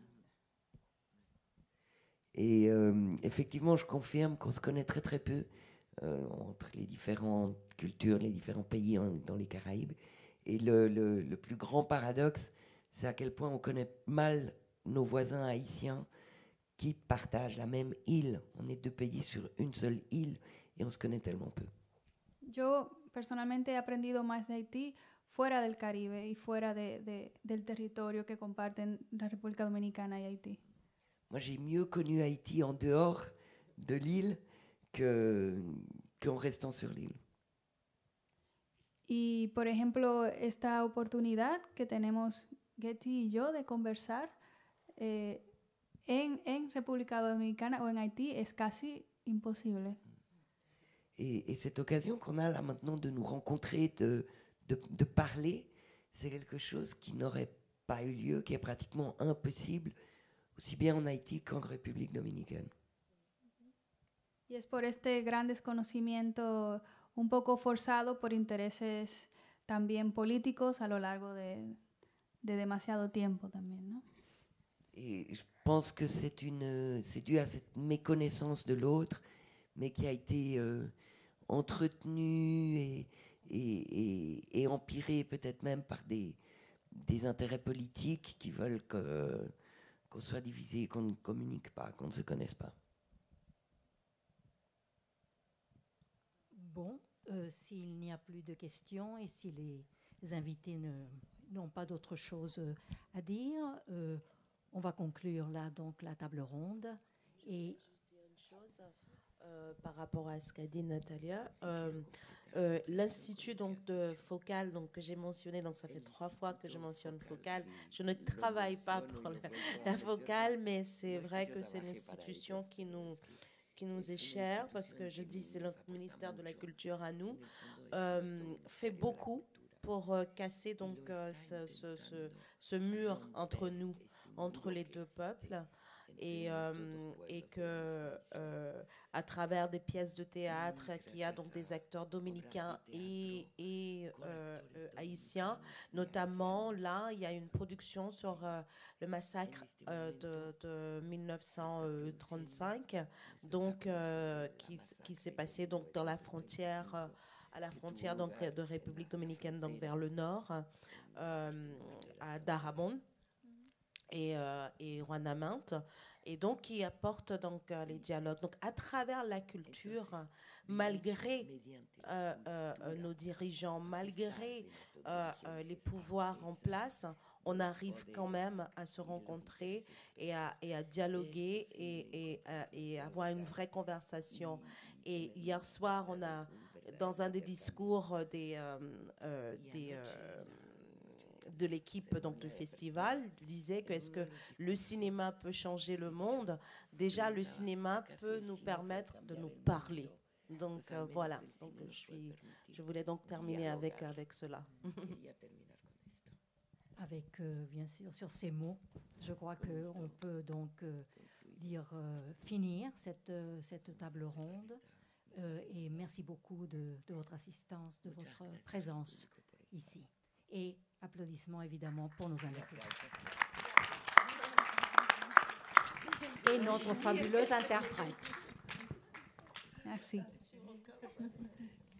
Et euh, effectivement, je confirme qu'on se connaît très très peu euh, entre les différentes cultures, les différents pays en, dans les Caraïbes. Et le, le, le plus grand paradoxe, c'est à quel point on connaît mal nos voisins haïtiens qui partagent la même île. On est deux pays sur une seule île et on se connaît tellement peu. Yo personalmente he aprendido más de Haití fuera del Caribe y fuera de, de, del territorio que comparten la República Dominicana y Haití. Moi, j'ai mieux connu Haïti en dehors de l'île que, qu'en restant sur l'île. Y, por ejemplo, esta oportunidad que tenemos Getty y yo de conversar eh, en, en República Dominicana o en Haití es casi imposible. Et, et cette occasion qu'on a là maintenant de nous rencontrer, de, de, de parler, c'est quelque chose qui n'aurait pas eu lieu, qui est pratiquement impossible, aussi bien en Haïti qu'en République dominicaine. Y es por este gran desconocimiento un poco forzado por intereses también políticos a lo largo de, de demasiado tiempo también, ¿no? Et je pense que c'est une, c'est dû à cette méconnaissance de l'autre, mais qui a été euh, entretenue et, et, et, et empirée peut-être même par des, des intérêts politiques qui veulent que, qu'on soit divisé, qu'on ne communique pas, qu'on ne se connaisse pas. Bon, euh, s'il n'y a plus de questions et si les invités ne, n'ont pas d'autre chose à dire, euh, on va conclure là donc la table ronde. Et juste dire une chose euh, par rapport à ce qu'a dit Natalia. Euh, Euh, L'Institut donc, de Focal, donc, que j'ai mentionné, donc ça fait trois fois que je mentionne Focal. Je ne travaille pas pour la, la Focal, mais c'est vrai que c'est une institution qui nous, qui nous est chère, parce que je dis c'est notre ministère de la Culture à nous, euh, fait beaucoup pour euh, casser donc, euh, ce, ce, ce, ce mur entre nous, entre les deux peuples. Et, euh, et que euh, à travers des pièces de théâtre, qu'il y a donc des acteurs dominicains et, et euh, euh, haïtiens, notamment là, il y a une production sur euh, le massacre euh, de, de mille neuf cent trente-cinq, donc euh, qui, qui s'est passé donc dans la frontière, euh, à la frontière donc de République dominicaine, donc vers le nord, euh, à Darabon et, euh, et Rouanaminthe, et donc qui apporte donc euh, les dialogues. Donc à travers la culture, malgré euh, euh, nos dirigeants, malgré euh, euh, les pouvoirs en place, on arrive quand même à se rencontrer et à, et à dialoguer et, et, euh, et avoir une vraie conversation. Et hier soir, on a, dans un des discours des, euh, euh, des euh, de l'équipe donc du festival disait que est-ce que le cinéma peut changer le monde? Déjà, le cinéma peut nous permettre de nous parler. Donc euh, voilà. Donc je suis, je voulais donc terminer avec avec cela. Avec euh, bien sûr sur ces mots, je crois que on peut donc euh, dire euh, finir cette euh, cette table ronde. Euh, et merci beaucoup de, de votre assistance, de votre présence ici. Et applaudissements évidemment pour nos invités. Et notre fabuleuse interprète. Merci.